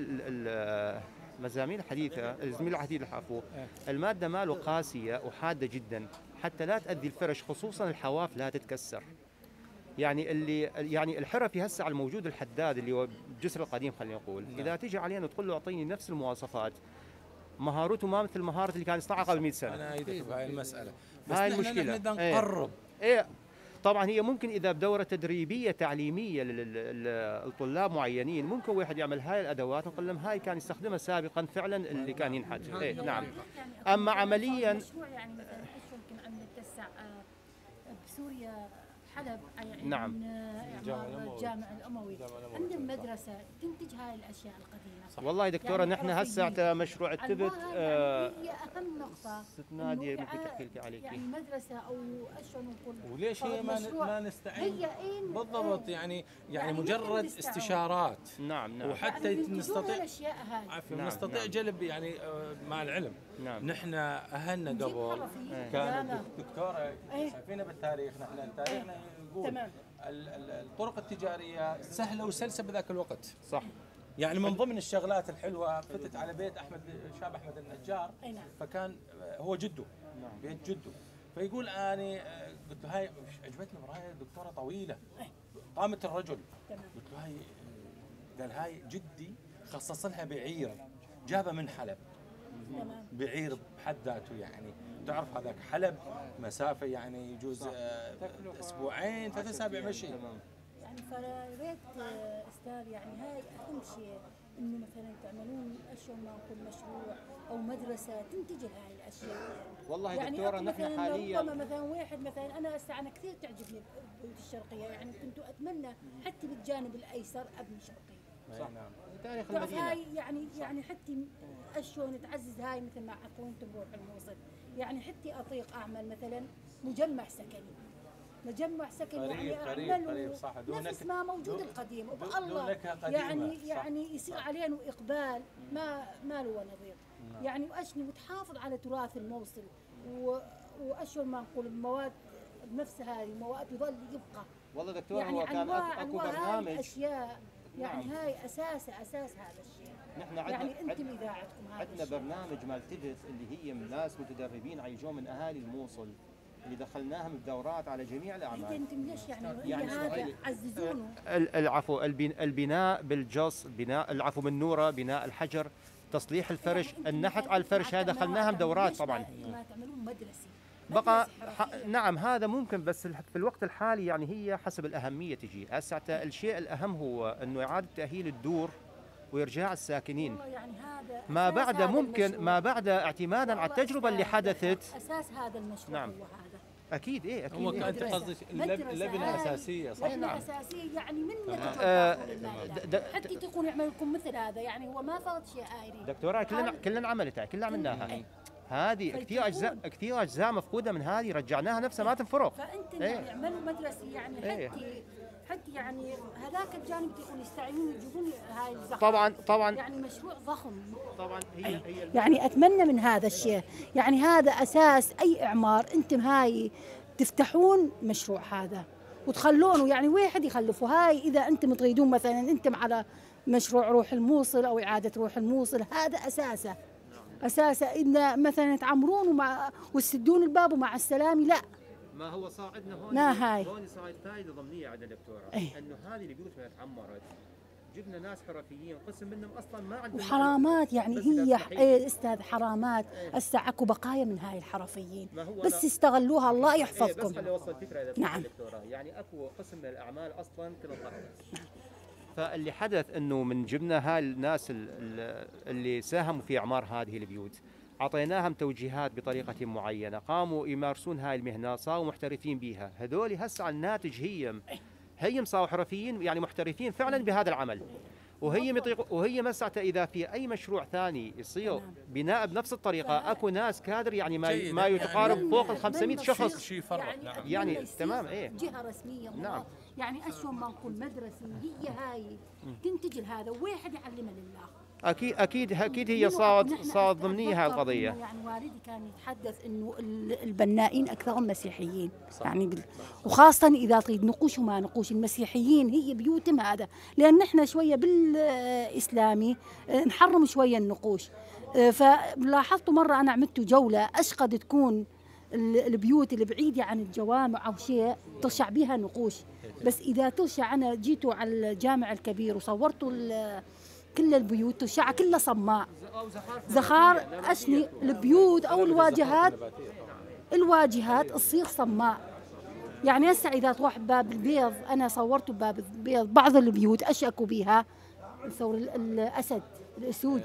المزامير الحديثه الزميل الحديد الحافو الماده ماله قاسيه وحاده جدا حتى لا تاذي الفرش، خصوصا الحواف لا تتكسر. يعني اللي يعني الحرفي هسه على الموجود الحداد اللي هو الجسر القديم خلينا نقول، نعم. اذا تيجي علينا وتقول له اعطيني نفس المواصفات مهارته ما مثل مهارة اللي كان يصنعها قبل مئة سنة. أنا أيدك بهاي المسألة، بس هاي المشكلة. نحن نقرب. ايه. ايه طبعا هي ممكن إذا بدورة تدريبية تعليمية للطلاب معينين ممكن واحد يعمل هاي الأدوات ونقول لهم هاي كان يستخدمها سابقا فعلا اللي كان ينحت. ايه نعم. أما عمليا مشروع يعني مثلا ممكن أن نتسع بسوريا حلب يعني نعم. الجامع الأموي عندهم مدرسة تنتج هاي الأشياء القديمة. والله دكتوره يعني نحن هسه مشروع التبت آه هي اهم نقطه ست ناديه ممكن تحكي لك عليك يعني مدرسه او اشهر نقول وليش هي ما ما نستعين بالضبط ايه يعني يعني مجرد استشارات. نعم نعم وحتى يعني نستطيع الاشياء هاي عفوا نعم نستطيع نعم. جلب يعني مع العلم. نعم. نحن اهلنا قبل كانت دكتوره شايفينها بالتاريخ، نحن تاريخنا يقول تمام. الطرق التجاريه سهله وسلسه بذاك الوقت. صح. يعني من ضمن الشغلات الحلوه فتت على بيت احمد شاب احمد النجار، فكان هو جده بيت جده، فيقول اني قلت له هاي عجبتني مرايه دكتوره طويله قامت الرجل، قلت له هاي، قال هاي جدي خصص لها بعير جابه من حلب، بعير بحد ذاته يعني تعرف هذاك حلب مسافه يعني يجوز اسبوعين ثلاث اسابيع مشي. يعني فريت استاذ يعني هاي اهم شيء انه مثلا تعملون اشياء ما نقول مشروع او مدرسه تنتج هاي الاشياء. والله يعني دكتوره نحن حاليا ربما مثلا واحد مثلا انا هسه انا كثير تعجبني البيوت الشرقيه، يعني كنت اتمنى حتى بالجانب الايسر ابني شرقي. صح. تاريخ تعرف المدينه هاي يعني يعني حتى اشلون تعزز هاي مثل ما كنت بروح الموصل، يعني حتى اطيق اعمل مثلا مجمع سكني. مجمع سكن يعني قريب صح نفس ما موجود القديم الله يعني صح. يعني يصير علينا اقبال ما ما له نظير. يعني واشني وتحافظ على تراث الموصل واشهر ما نقول المواد بنفسها هذه المواد يظل يبقى. والله دكتور يعني هو كان اكو برنامج اشياء يعني نعم. هاي اساس اساس هذا الشيء. نحن عندنا يعني انتم اذاعتكم هذا عندنا برنامج مال تدث اللي هي من ناس متدربين عيجون من اهالي الموصل اللي دخلناهم بدورات على جميع الاعمال. انتم ليش يعني, يعني هذا عززونه؟ العفو البناء بالجص، بناء العفو من نوره، بناء الحجر، تصليح الفرش، يعني النحت على الفرش، هذا دخلناهم دورات طبعا. ما تعملون مدرسه بقى نعم هذا ممكن، بس في الوقت الحالي يعني هي حسب الأهمية تجي. هسه الشيء الأهم هو أنه إعادة تأهيل الدور وإرجاع الساكنين. يعني هذا ما بعد ممكن ما بعد اعتمادا على التجربة اللي حدثت. أساس هذا المشروع نعم. هو هذا. أكيد إيه أكيد. هو كان قصدك اللبنة أساسية صح؟ لبنة أساسية يعني من آه حتى تكون يعمل لكم مثل هذا، يعني هو ما فرض شيء آيري. دكتورة كلنا كلنا عملتها كلنا عملناها. هذه كثير اجزاء كثير اجزاء مفقوده من هذه رجعناها نفسها ما تنفرق. فانت ايه؟ يعني اعملوا مدرسه يعني ايه؟ حتى حتى يعني هذاك الجانب يكون يستعينون يجيبون هاي الزخم. طبعا طبعا يعني مشروع ضخم. طبعا هي هي يعني اتمنى من هذا الشيء، يعني هذا اساس اي اعمار، انتم هاي تفتحون مشروع هذا وتخلونه يعني واحد يخلفوا هاي. اذا انتم تريدون مثلا انتم على مشروع روح الموصل او اعاده روح الموصل، هذا اساسه اساسا ان مثلا تعمرون ومع وتسدون الباب ومع السلامه. لا ما هو صاعدنا هون لا هاي هون صاعد فائده ضمنيه عند دكتوره ايه؟ انه هذه البيوت اللي تعمرت جبنا ناس حرفيين قسم منهم اصلا ما عندهم وحرامات، يعني هي ايه استاذ حرامات هسه اكو بقايا من هاي الحرفيين بس استغلوها الله يحفظكم. ايه بس خلي اوصل فكره نعم دكتوره، يعني اكو قسم من الاعمال اصلا كذا انضربت. فاللي حدث انه من جبنا هاي الناس اللي ساهموا في اعمار هذه البيوت، اعطيناهم توجيهات بطريقه معينه، قاموا يمارسون هاي المهنه، صاروا محترفين بها. هذول هسه على الناتج هي هي صاروا حرفيين يعني محترفين فعلا بهذا العمل. وهي مطيق وهي مسعته اذا في اي مشروع ثاني يصير بناء بنفس الطريقه، اكو ناس كادر يعني ما ما يتقارب يعني فوق ال خمسمئة شخص شيء فرق. يعني, نعم. يعني تمام ايه جهه رسميه. نعم. يعني اشون ما نقول مدرسه هي هاي تنتج لهذا وواحد يعلمها لله. اكيد اكيد اكيد هي صارت صارت ضمنيه هاي القضيه. يعني والدي كان يتحدث انه البنائين اكثرهم مسيحيين يعني بال... وخاصه اذا تريد نقوش وما نقوش المسيحيين هي بيوتهم هذا، لان احنا شويه بالاسلامي نحرم شويه النقوش. فلاحظت مره انا عملت جوله اشقد تكون البيوت اللي بعيده عن الجوامع او شيء ترشع بها نقوش، بس اذا ترشع انا جيتوا على الجامع الكبير وصورتوا كل البيوت ترشع كلها صماء زخار اشني البيوت او الواجهات الواجهات تصير صماء. يعني هسه اذا تروح باب البيض، انا صورت باب البيض بعض البيوت اشكوا بها صور الاسد الاسود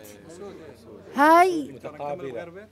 هاي متقابله.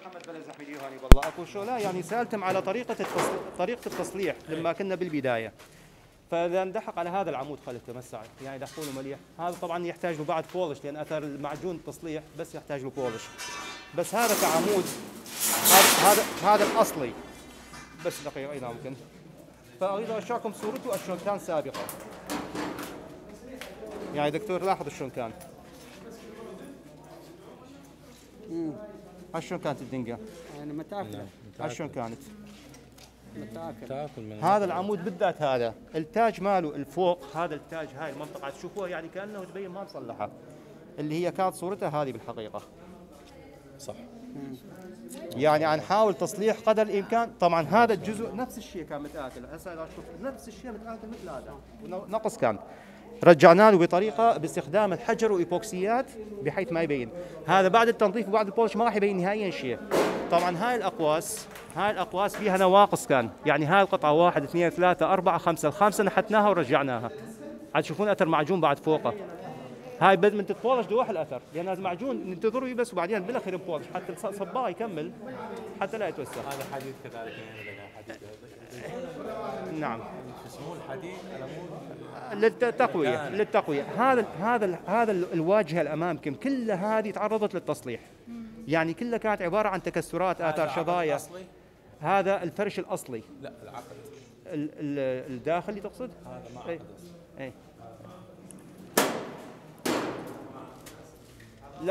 محمد بلا زحمه هاني والله اكو شغله يعني سالتهم على طريقه التصليح طريقه التصليح لما كنا بالبدايه. فاذا اندحق على هذا العمود خلته مساعد يعني يدخلونه مليح، هذا طبعا يحتاج له بعد بولش لان اثر المعجون التصليح بس يحتاج له بولش. بس هذا كعمود هذا هذا هذا الاصلي بس دقيقه اذا ممكن. فاريد اشوفكم صورته شلون كان سابقا. يعني دكتور لاحظ شلون كان. امم شلون كانت الدنقه؟ يعني متاكله. شلون كانت؟ متاكل. من هذا العمود بالذات هذا التاج ماله الفوق، هذا التاج هاي المنطقه تشوفوها يعني كانه تبين ما مصلحه، اللي هي كانت صورتها هذه بالحقيقه. صح. يعني عن نحاول تصليح قدر الامكان. طبعا هذا الجزء نفس الشيء كان متاكل، هسه اذا شوف نفس الشيء متاكل مثل هذا نقص كان. رجعنا له بطريقه باستخدام الحجر وايبوكسيات بحيث ما يبين. هذا بعد التنظيف وبعد البولش ما راح يبين نهائيا شيء. طبعا هاي الاقواس هاي الاقواس فيها نواقص كان، يعني هاي القطعه واحد اثنين ثلاثه اربعه خمسه، الخامسه نحتناها ورجعناها. عاد تشوفون اثر معجون بعد فوقه. هاي بدل من تتبولش دوح الاثر، لان يعني المعجون ننتظره بس وبعدين بالاخير نبولش حتى الصباغ يكمل حتى لا يتوسخ. هذا حديد كذلك حديد. نعم. يسموه الحديد للتقويه للتقويه. هذا هذا هذا الواجهه الامامكم كلها هذه تعرضت للتصليح. يعني كلها كانت عباره عن تكسرات اثار شظايا. هذا الفرش الاصلي. لا العقد. الداخلي تقصد؟ هذا ما عقد. اي لا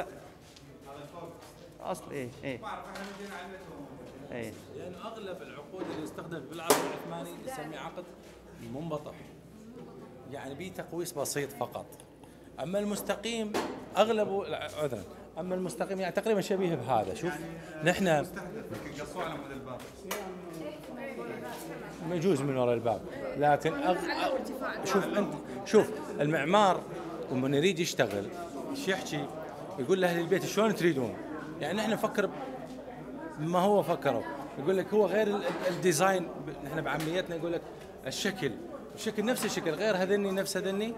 اصل ايه ايه ايه لانه اغلب العقود اللي استخدمت بالعصر العثماني نسميه عقد منبطح، يعني به تقويس بسيط فقط. اما المستقيم اغلبه عذرا اما المستقيم يعني تقريبا شبيه بهذا. شوف نحن قصوا على مود الباب يجوز من وراء الباب، لكن أغ... شوف انت شوف المعمار لما يريد يشتغل ايش يحكي؟ يقول لاهل البيت شلون تريدون؟ يعني نحن نفكر ما هو فكروا، يقول لك هو غير الديزاين. نحن بعمليتنا يقول لك الشكل الشكل نفس الشكل غير هذني نفس هذني.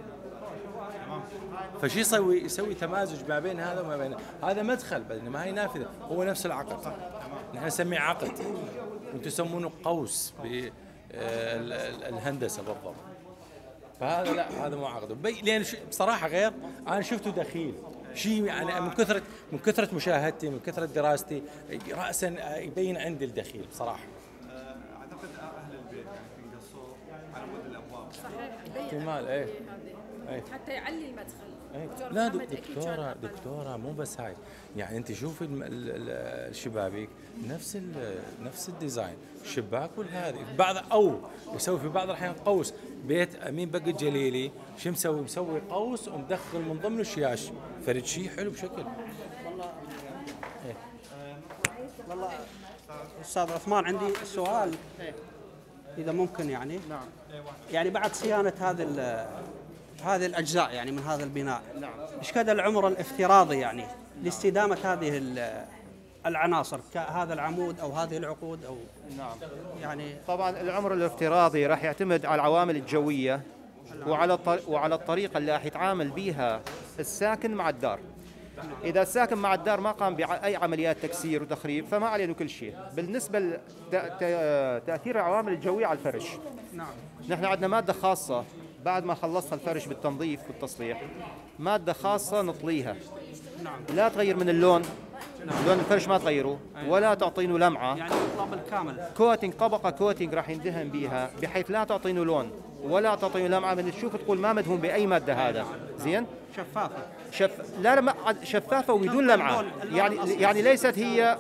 فشي يسوي يسوي تمازج ما بين هذا وما بين هذا مدخل، بينما هي نافذه. هو نفس العقد، نحن نسميه عقد وانتم تسمونه قوس بالهندسه بالضبط. فهذا لا هذا مو عقد، لان بصراحه غير. انا شفته دخيل شيء يعني من كثره من كثره مشاهدتي من كثره دراستي راسا يبين عندي الدخيل بصراحه. اعتقد اهل البيت يعني قصوا على مود الابواب. صحيح. احتمال ايه ايه حتى يعلي المدخل. أيه. لا دكتوره دكتوره مو بس هاي، يعني انت شوفي الشبابيك نفس نفس الديزاين الشباك والهذه بعض او يسوي في بعض الاحيان قوس. بيت امين بقى الجليلي شو مسوي؟ مسوي قوس ومدخل من ضمنه الشياش، فرد شيء حلو بشكل. والله إيه. والله استاذ عثمان عندي سؤال اذا ممكن يعني. نعم. يعني بعد صيانه هذه هذه الاجزاء يعني من هذا البناء، نعم، ايش كذا العمر الافتراضي يعني لاستدامه هذه العناصر كهذا العمود او هذه العقود او نعم يعني؟ طبعا العمر الافتراضي راح يعتمد على العوامل الجويه وعلى وعلى الطريقه اللي راح يتعامل بها الساكن مع الدار. اذا الساكن مع الدار ما قام باي عمليات تكسير وتخريب فما عليه كل شيء. بالنسبه لتاثير العوامل الجويه على الفرش، نعم، نحن عندنا ماده خاصه بعد ما خلصنا الفرش بالتنظيف والتصليح، ماده خاصه نطليها. نعم. لا تغير من اللون، نعم. لون الفرش ما تغيره ولا تعطينه لمعه، يعني يطلع بالكامل. كوتنج طبقه كوتنج راح يندهن بها بحيث لا تعطينه لون ولا تعطينه لمعه. من تشوف تقول ما مدهون باي ماده هذا. زين؟ شفافه. شف لا لا شفافه وبدون لمعه. يعني يعني ليست هي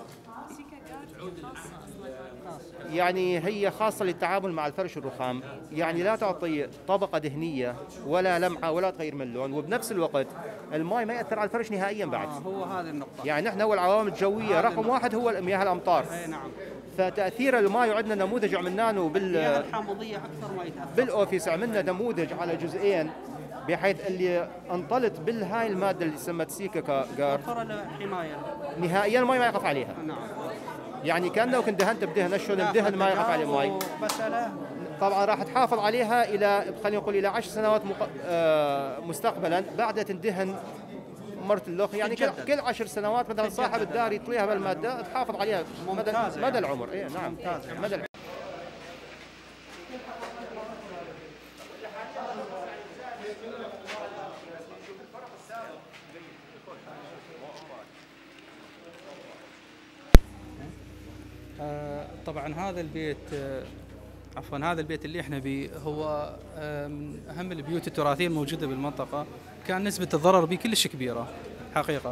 يعني هي خاصة للتعامل مع الفرش الرخام، يعني لا تعطي طبقة دهنية ولا لمعة ولا تغير من اللون، وبنفس الوقت الماء ما يأثر على الفرش نهائيا بعد. آه هو هذه النقطة. يعني نحن هو العوامل الجوية رقم النقطة. واحد هو مياه الأمطار. اي نعم. فتأثير الماء عندنا نموذج عملناه بال المياه الحامضية أكثر ما يتأثر. بالأوفيس عملنا نموذج على جزئين بحيث اللي انطلت بالهاي المادة اللي سمت سيكا كار حماية نهائيا الماء ما يقف عليها. نعم. يعني كأنه كنت دهنت بدهن الشغل الدهن ما يقف عليه الماء. طبعا راح تحافظ عليها الى خلينا نقول الى عشر سنوات مق... آه مستقبلا بعد تندهن مرت اللوخ يعني كل, كل عشر سنوات مثلا صاحب الدار يطليها بالماده تحافظ عليها مدى, مدى يعني. العمر. اي نعم ممتازة يعني. مدى العمر. طبعا هذا البيت عفوا هذا البيت اللي احنا بيه هو من اهم البيوت التراثيه الموجوده بالمنطقه، كان نسبه الضرر به كلش كبيره حقيقه.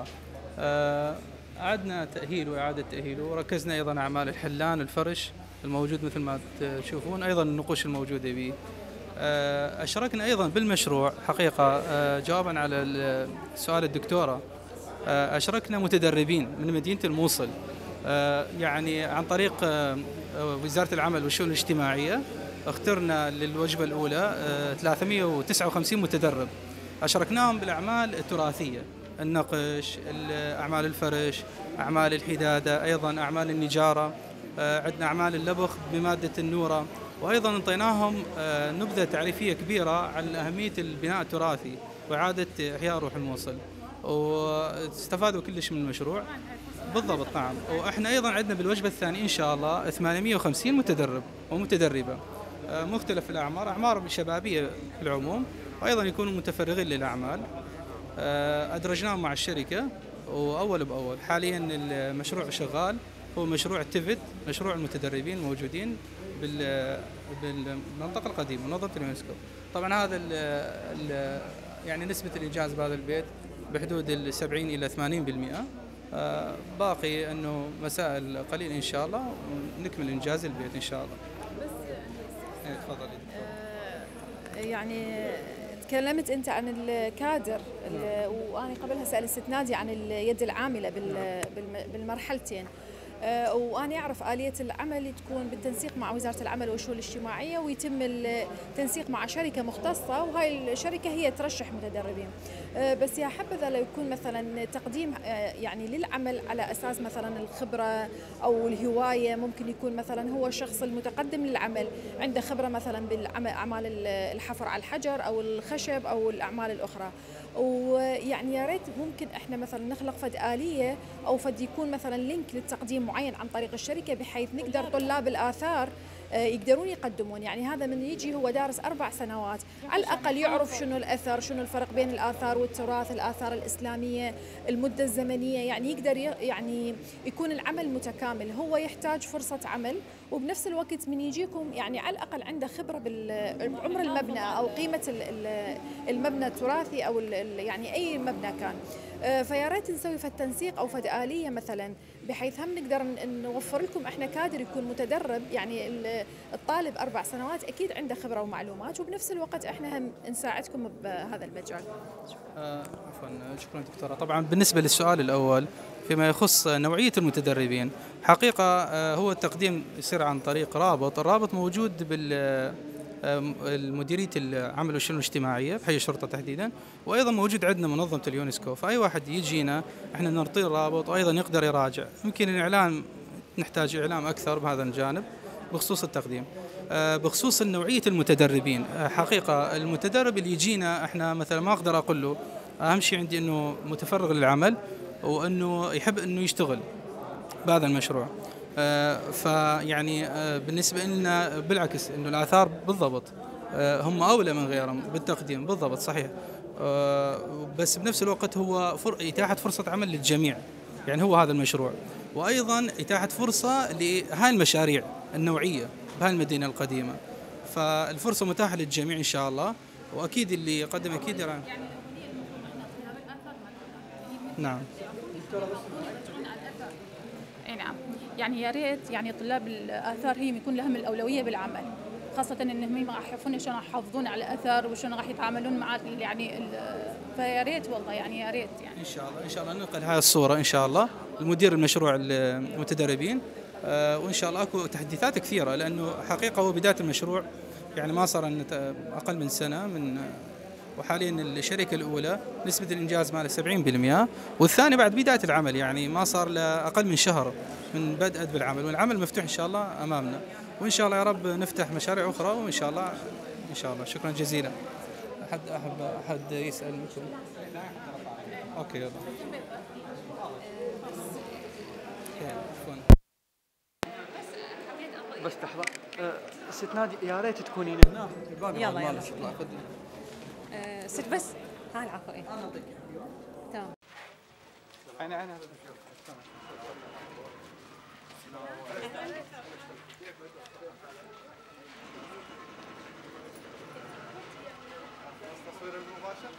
اعدنا تاهيل واعاده تاهيله، وركزنا ايضا اعمال الحلان الفرش الموجود مثل ما تشوفون، ايضا النقوش الموجوده به. اشركنا ايضا بالمشروع حقيقه جوابا على سؤال الدكتوره، اشركنا متدربين من مدينه الموصل يعني عن طريق وزارة العمل والشؤون الاجتماعية. اخترنا للوجبة الأولى ثلاثمئة وتسعة وخمسين متدرب أشركناهم بالأعمال التراثية، النقش، أعمال الفرش، أعمال الحدادة، أيضا أعمال النجارة، عندنا أعمال اللبخ بمادة النورة، وأيضا انطيناهم نبذة تعريفية كبيرة عن أهمية البناء التراثي وإعادة إحياء روح الموصل، واستفادوا كلش من المشروع. بالضبط نعم. واحنا ايضا عندنا بالوجبه الثانيه ان شاء الله ثمانمئة وخمسين متدرب ومتدربه مختلف الاعمار، اعمار شبابيه في العموم، وايضا يكونوا متفرغين للاعمال. ادرجناهم مع الشركه واول باول. حاليا المشروع شغال، هو مشروع تيفيد، مشروع المتدربين الموجودين بالمنطقه القديمه منظمه اليونسكو. طبعا هذا ال ال يعني نسبه الانجاز بهذا البيت بحدود ال سبعين الى ثمانين بالمئة. آه باقي انه مسائل قليل ان شاء الله نكمل انجاز البيت ان شاء الله. بس تفضلي. آه يعني تكلمت انت عن الكادر، وانا قبلها سأل الست نادي عن اليد العامله بالمرحلتين، آه وانا اعرف اليه العمل تكون بالتنسيق مع وزاره العمل والشؤون الاجتماعيه، ويتم التنسيق مع شركه مختصه، وهاي الشركه هي ترشح متدربين. آه بس يا حبذا لو يكون مثلا تقديم آه يعني للعمل على اساس مثلا الخبره او الهوايه، ممكن يكون مثلا هو الشخص المتقدم للعمل عنده خبره مثلا باعمال الحفر على الحجر او الخشب او الاعمال الاخرى، ويعني يا ريت ممكن احنا مثلا نخلق فد آلية او فد يكون مثلا لينك للتقديم معين عن طريق الشركة، بحيث نقدر طلاب الآثار يقدرون يقدمون. يعني هذا من يجي هو دارس أربع سنوات على الأقل يعرف شنو الأثر، شنو الفرق بين الآثار والتراث، الآثار الإسلامية، المدة الزمنية، يعني يقدر يعني يكون العمل متكامل. هو يحتاج فرصة عمل، وبنفس الوقت من يجيكم يعني على الأقل عنده خبرة بعمر المبنى أو قيمة المبنى التراثي أو يعني أي مبنى كان. فيا ريت نسوي فد تنسيق أو فد آلية مثلا، بحيث هم نقدر نوفر لكم احنا كادر يكون متدرب. يعني الطالب أربع سنوات أكيد عنده خبرة ومعلومات، وبنفس الوقت احنا هم نساعدكم بهذا المجال. آه عفوا شكرا دكتورة. طبعا بالنسبة للسؤال الأول فيما يخص نوعية المتدربين، حقيقة آه هو التقديم يصير عن طريق رابط، الرابط موجود بال المديرية العمل والشؤون الاجتماعية بحي الشرطة تحديدا، وأيضا موجود عندنا منظمة اليونسكو. فأي واحد يجينا احنا نعطيه الرابط، وأيضا يقدر يراجع. يمكن الإعلام نحتاج إعلام أكثر بهذا الجانب بخصوص التقديم. بخصوص نوعية المتدربين، حقيقة المتدرب اللي يجينا احنا مثلا ما أقدر أقول له أهم شيء عندي أنه متفرغ للعمل وأنه يحب أنه يشتغل بهذا المشروع. آه فيعني آه بالنسبة لنا بالعكس انه الاثار بالضبط آه هم اولى من غيرهم بالتقديم بالضبط صحيح. آه بس بنفس الوقت هو فر... اتاحة فرصة عمل للجميع، يعني هو هذا المشروع، وايضا اتاحة فرصة لهاي المشاريع النوعية بهاي المدينة القديمة. فالفرصة متاحة للجميع ان شاء الله، واكيد اللي يقدم اكيد يرى. نعم. اي نعم، يعني يا ريت يعني طلاب الاثار هي يكون لهم الاولويه بالعمل، خاصه انهم راح يعرفون شلون راح يحافظون على الاثر وشلون راح يتعاملون مع يعني فيا ريت والله يعني يا ريت يعني ان شاء الله ان شاء الله ننقل هاي الصوره ان شاء الله المدير المشروع المتدربين، آه وان شاء الله اكو تحديثات كثيره، لانه حقيقه هو بدايه المشروع يعني ما صار اقل من سنه من، وحاليا الشركه الاولى نسبه الانجاز ماله سبعين بالمئة، والثاني بعد بدايه العمل يعني ما صار له اقل من شهر من بدأت بالعمل، والعمل مفتوح ان شاء الله امامنا، وان شاء الله يا رب نفتح مشاريع اخرى وان شاء الله ان شاء الله. شكرا جزيلا. احد احب احد يسال مثل اوكي يلا. عفوا. بس لحظة أه ست نادي يا ريت تكونين هنا. يلا يلا أه ست بس ها العفو. ايه انا اعطيك. تمام. عيني عيني التصوير المباشر.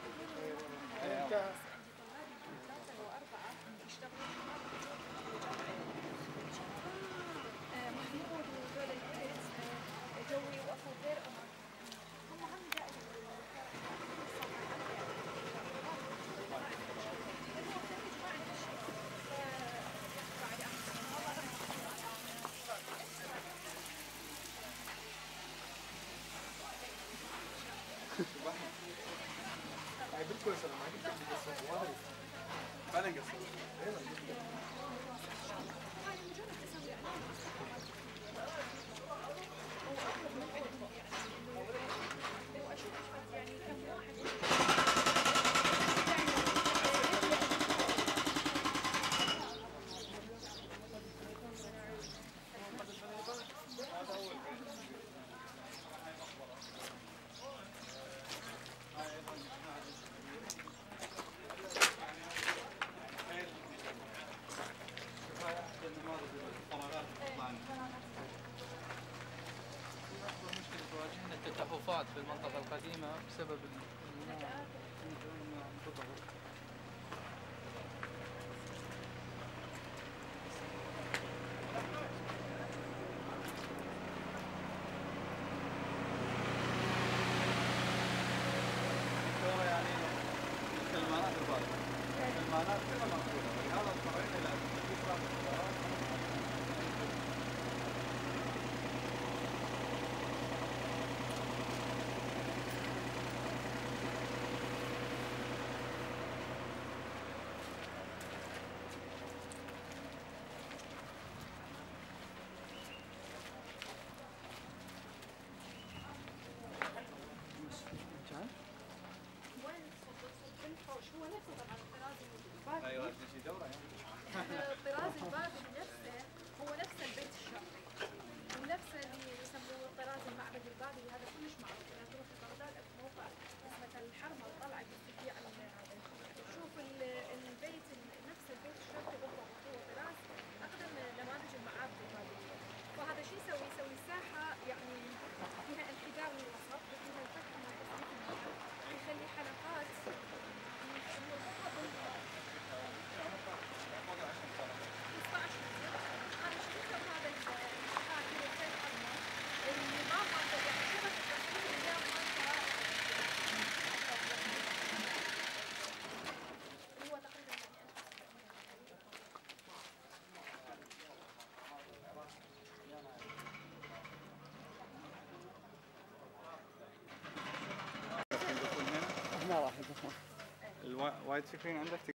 التحفظات في المنطقة القديمة بسبب يعني الكلمانات الباقية الكلمانات كلها مقبولة ولهذا اضطرينا إلى إسراف السيارات. ايوه تمشي دوره يعني. الطراز البابلي نفسه هو نفس البيت الشرقي ونفس اللي يسموه الطراز المعبد البابلي، هذا كلش معروف. اذا تروح بغداد اكو موقع اسمه الحرمه الطلعه فيها على هذا تشوف البيت نفس البيت الشرقي بالضبط، هو طراز اقدم نماذج المعابد البابليه. وهذا شو يسوي؟ يسوي ساحه يعني فيها انحدار من الوسط وفيها الفتحه مع تسليك الماء، يخلي حلقات الوايد سكرين عندك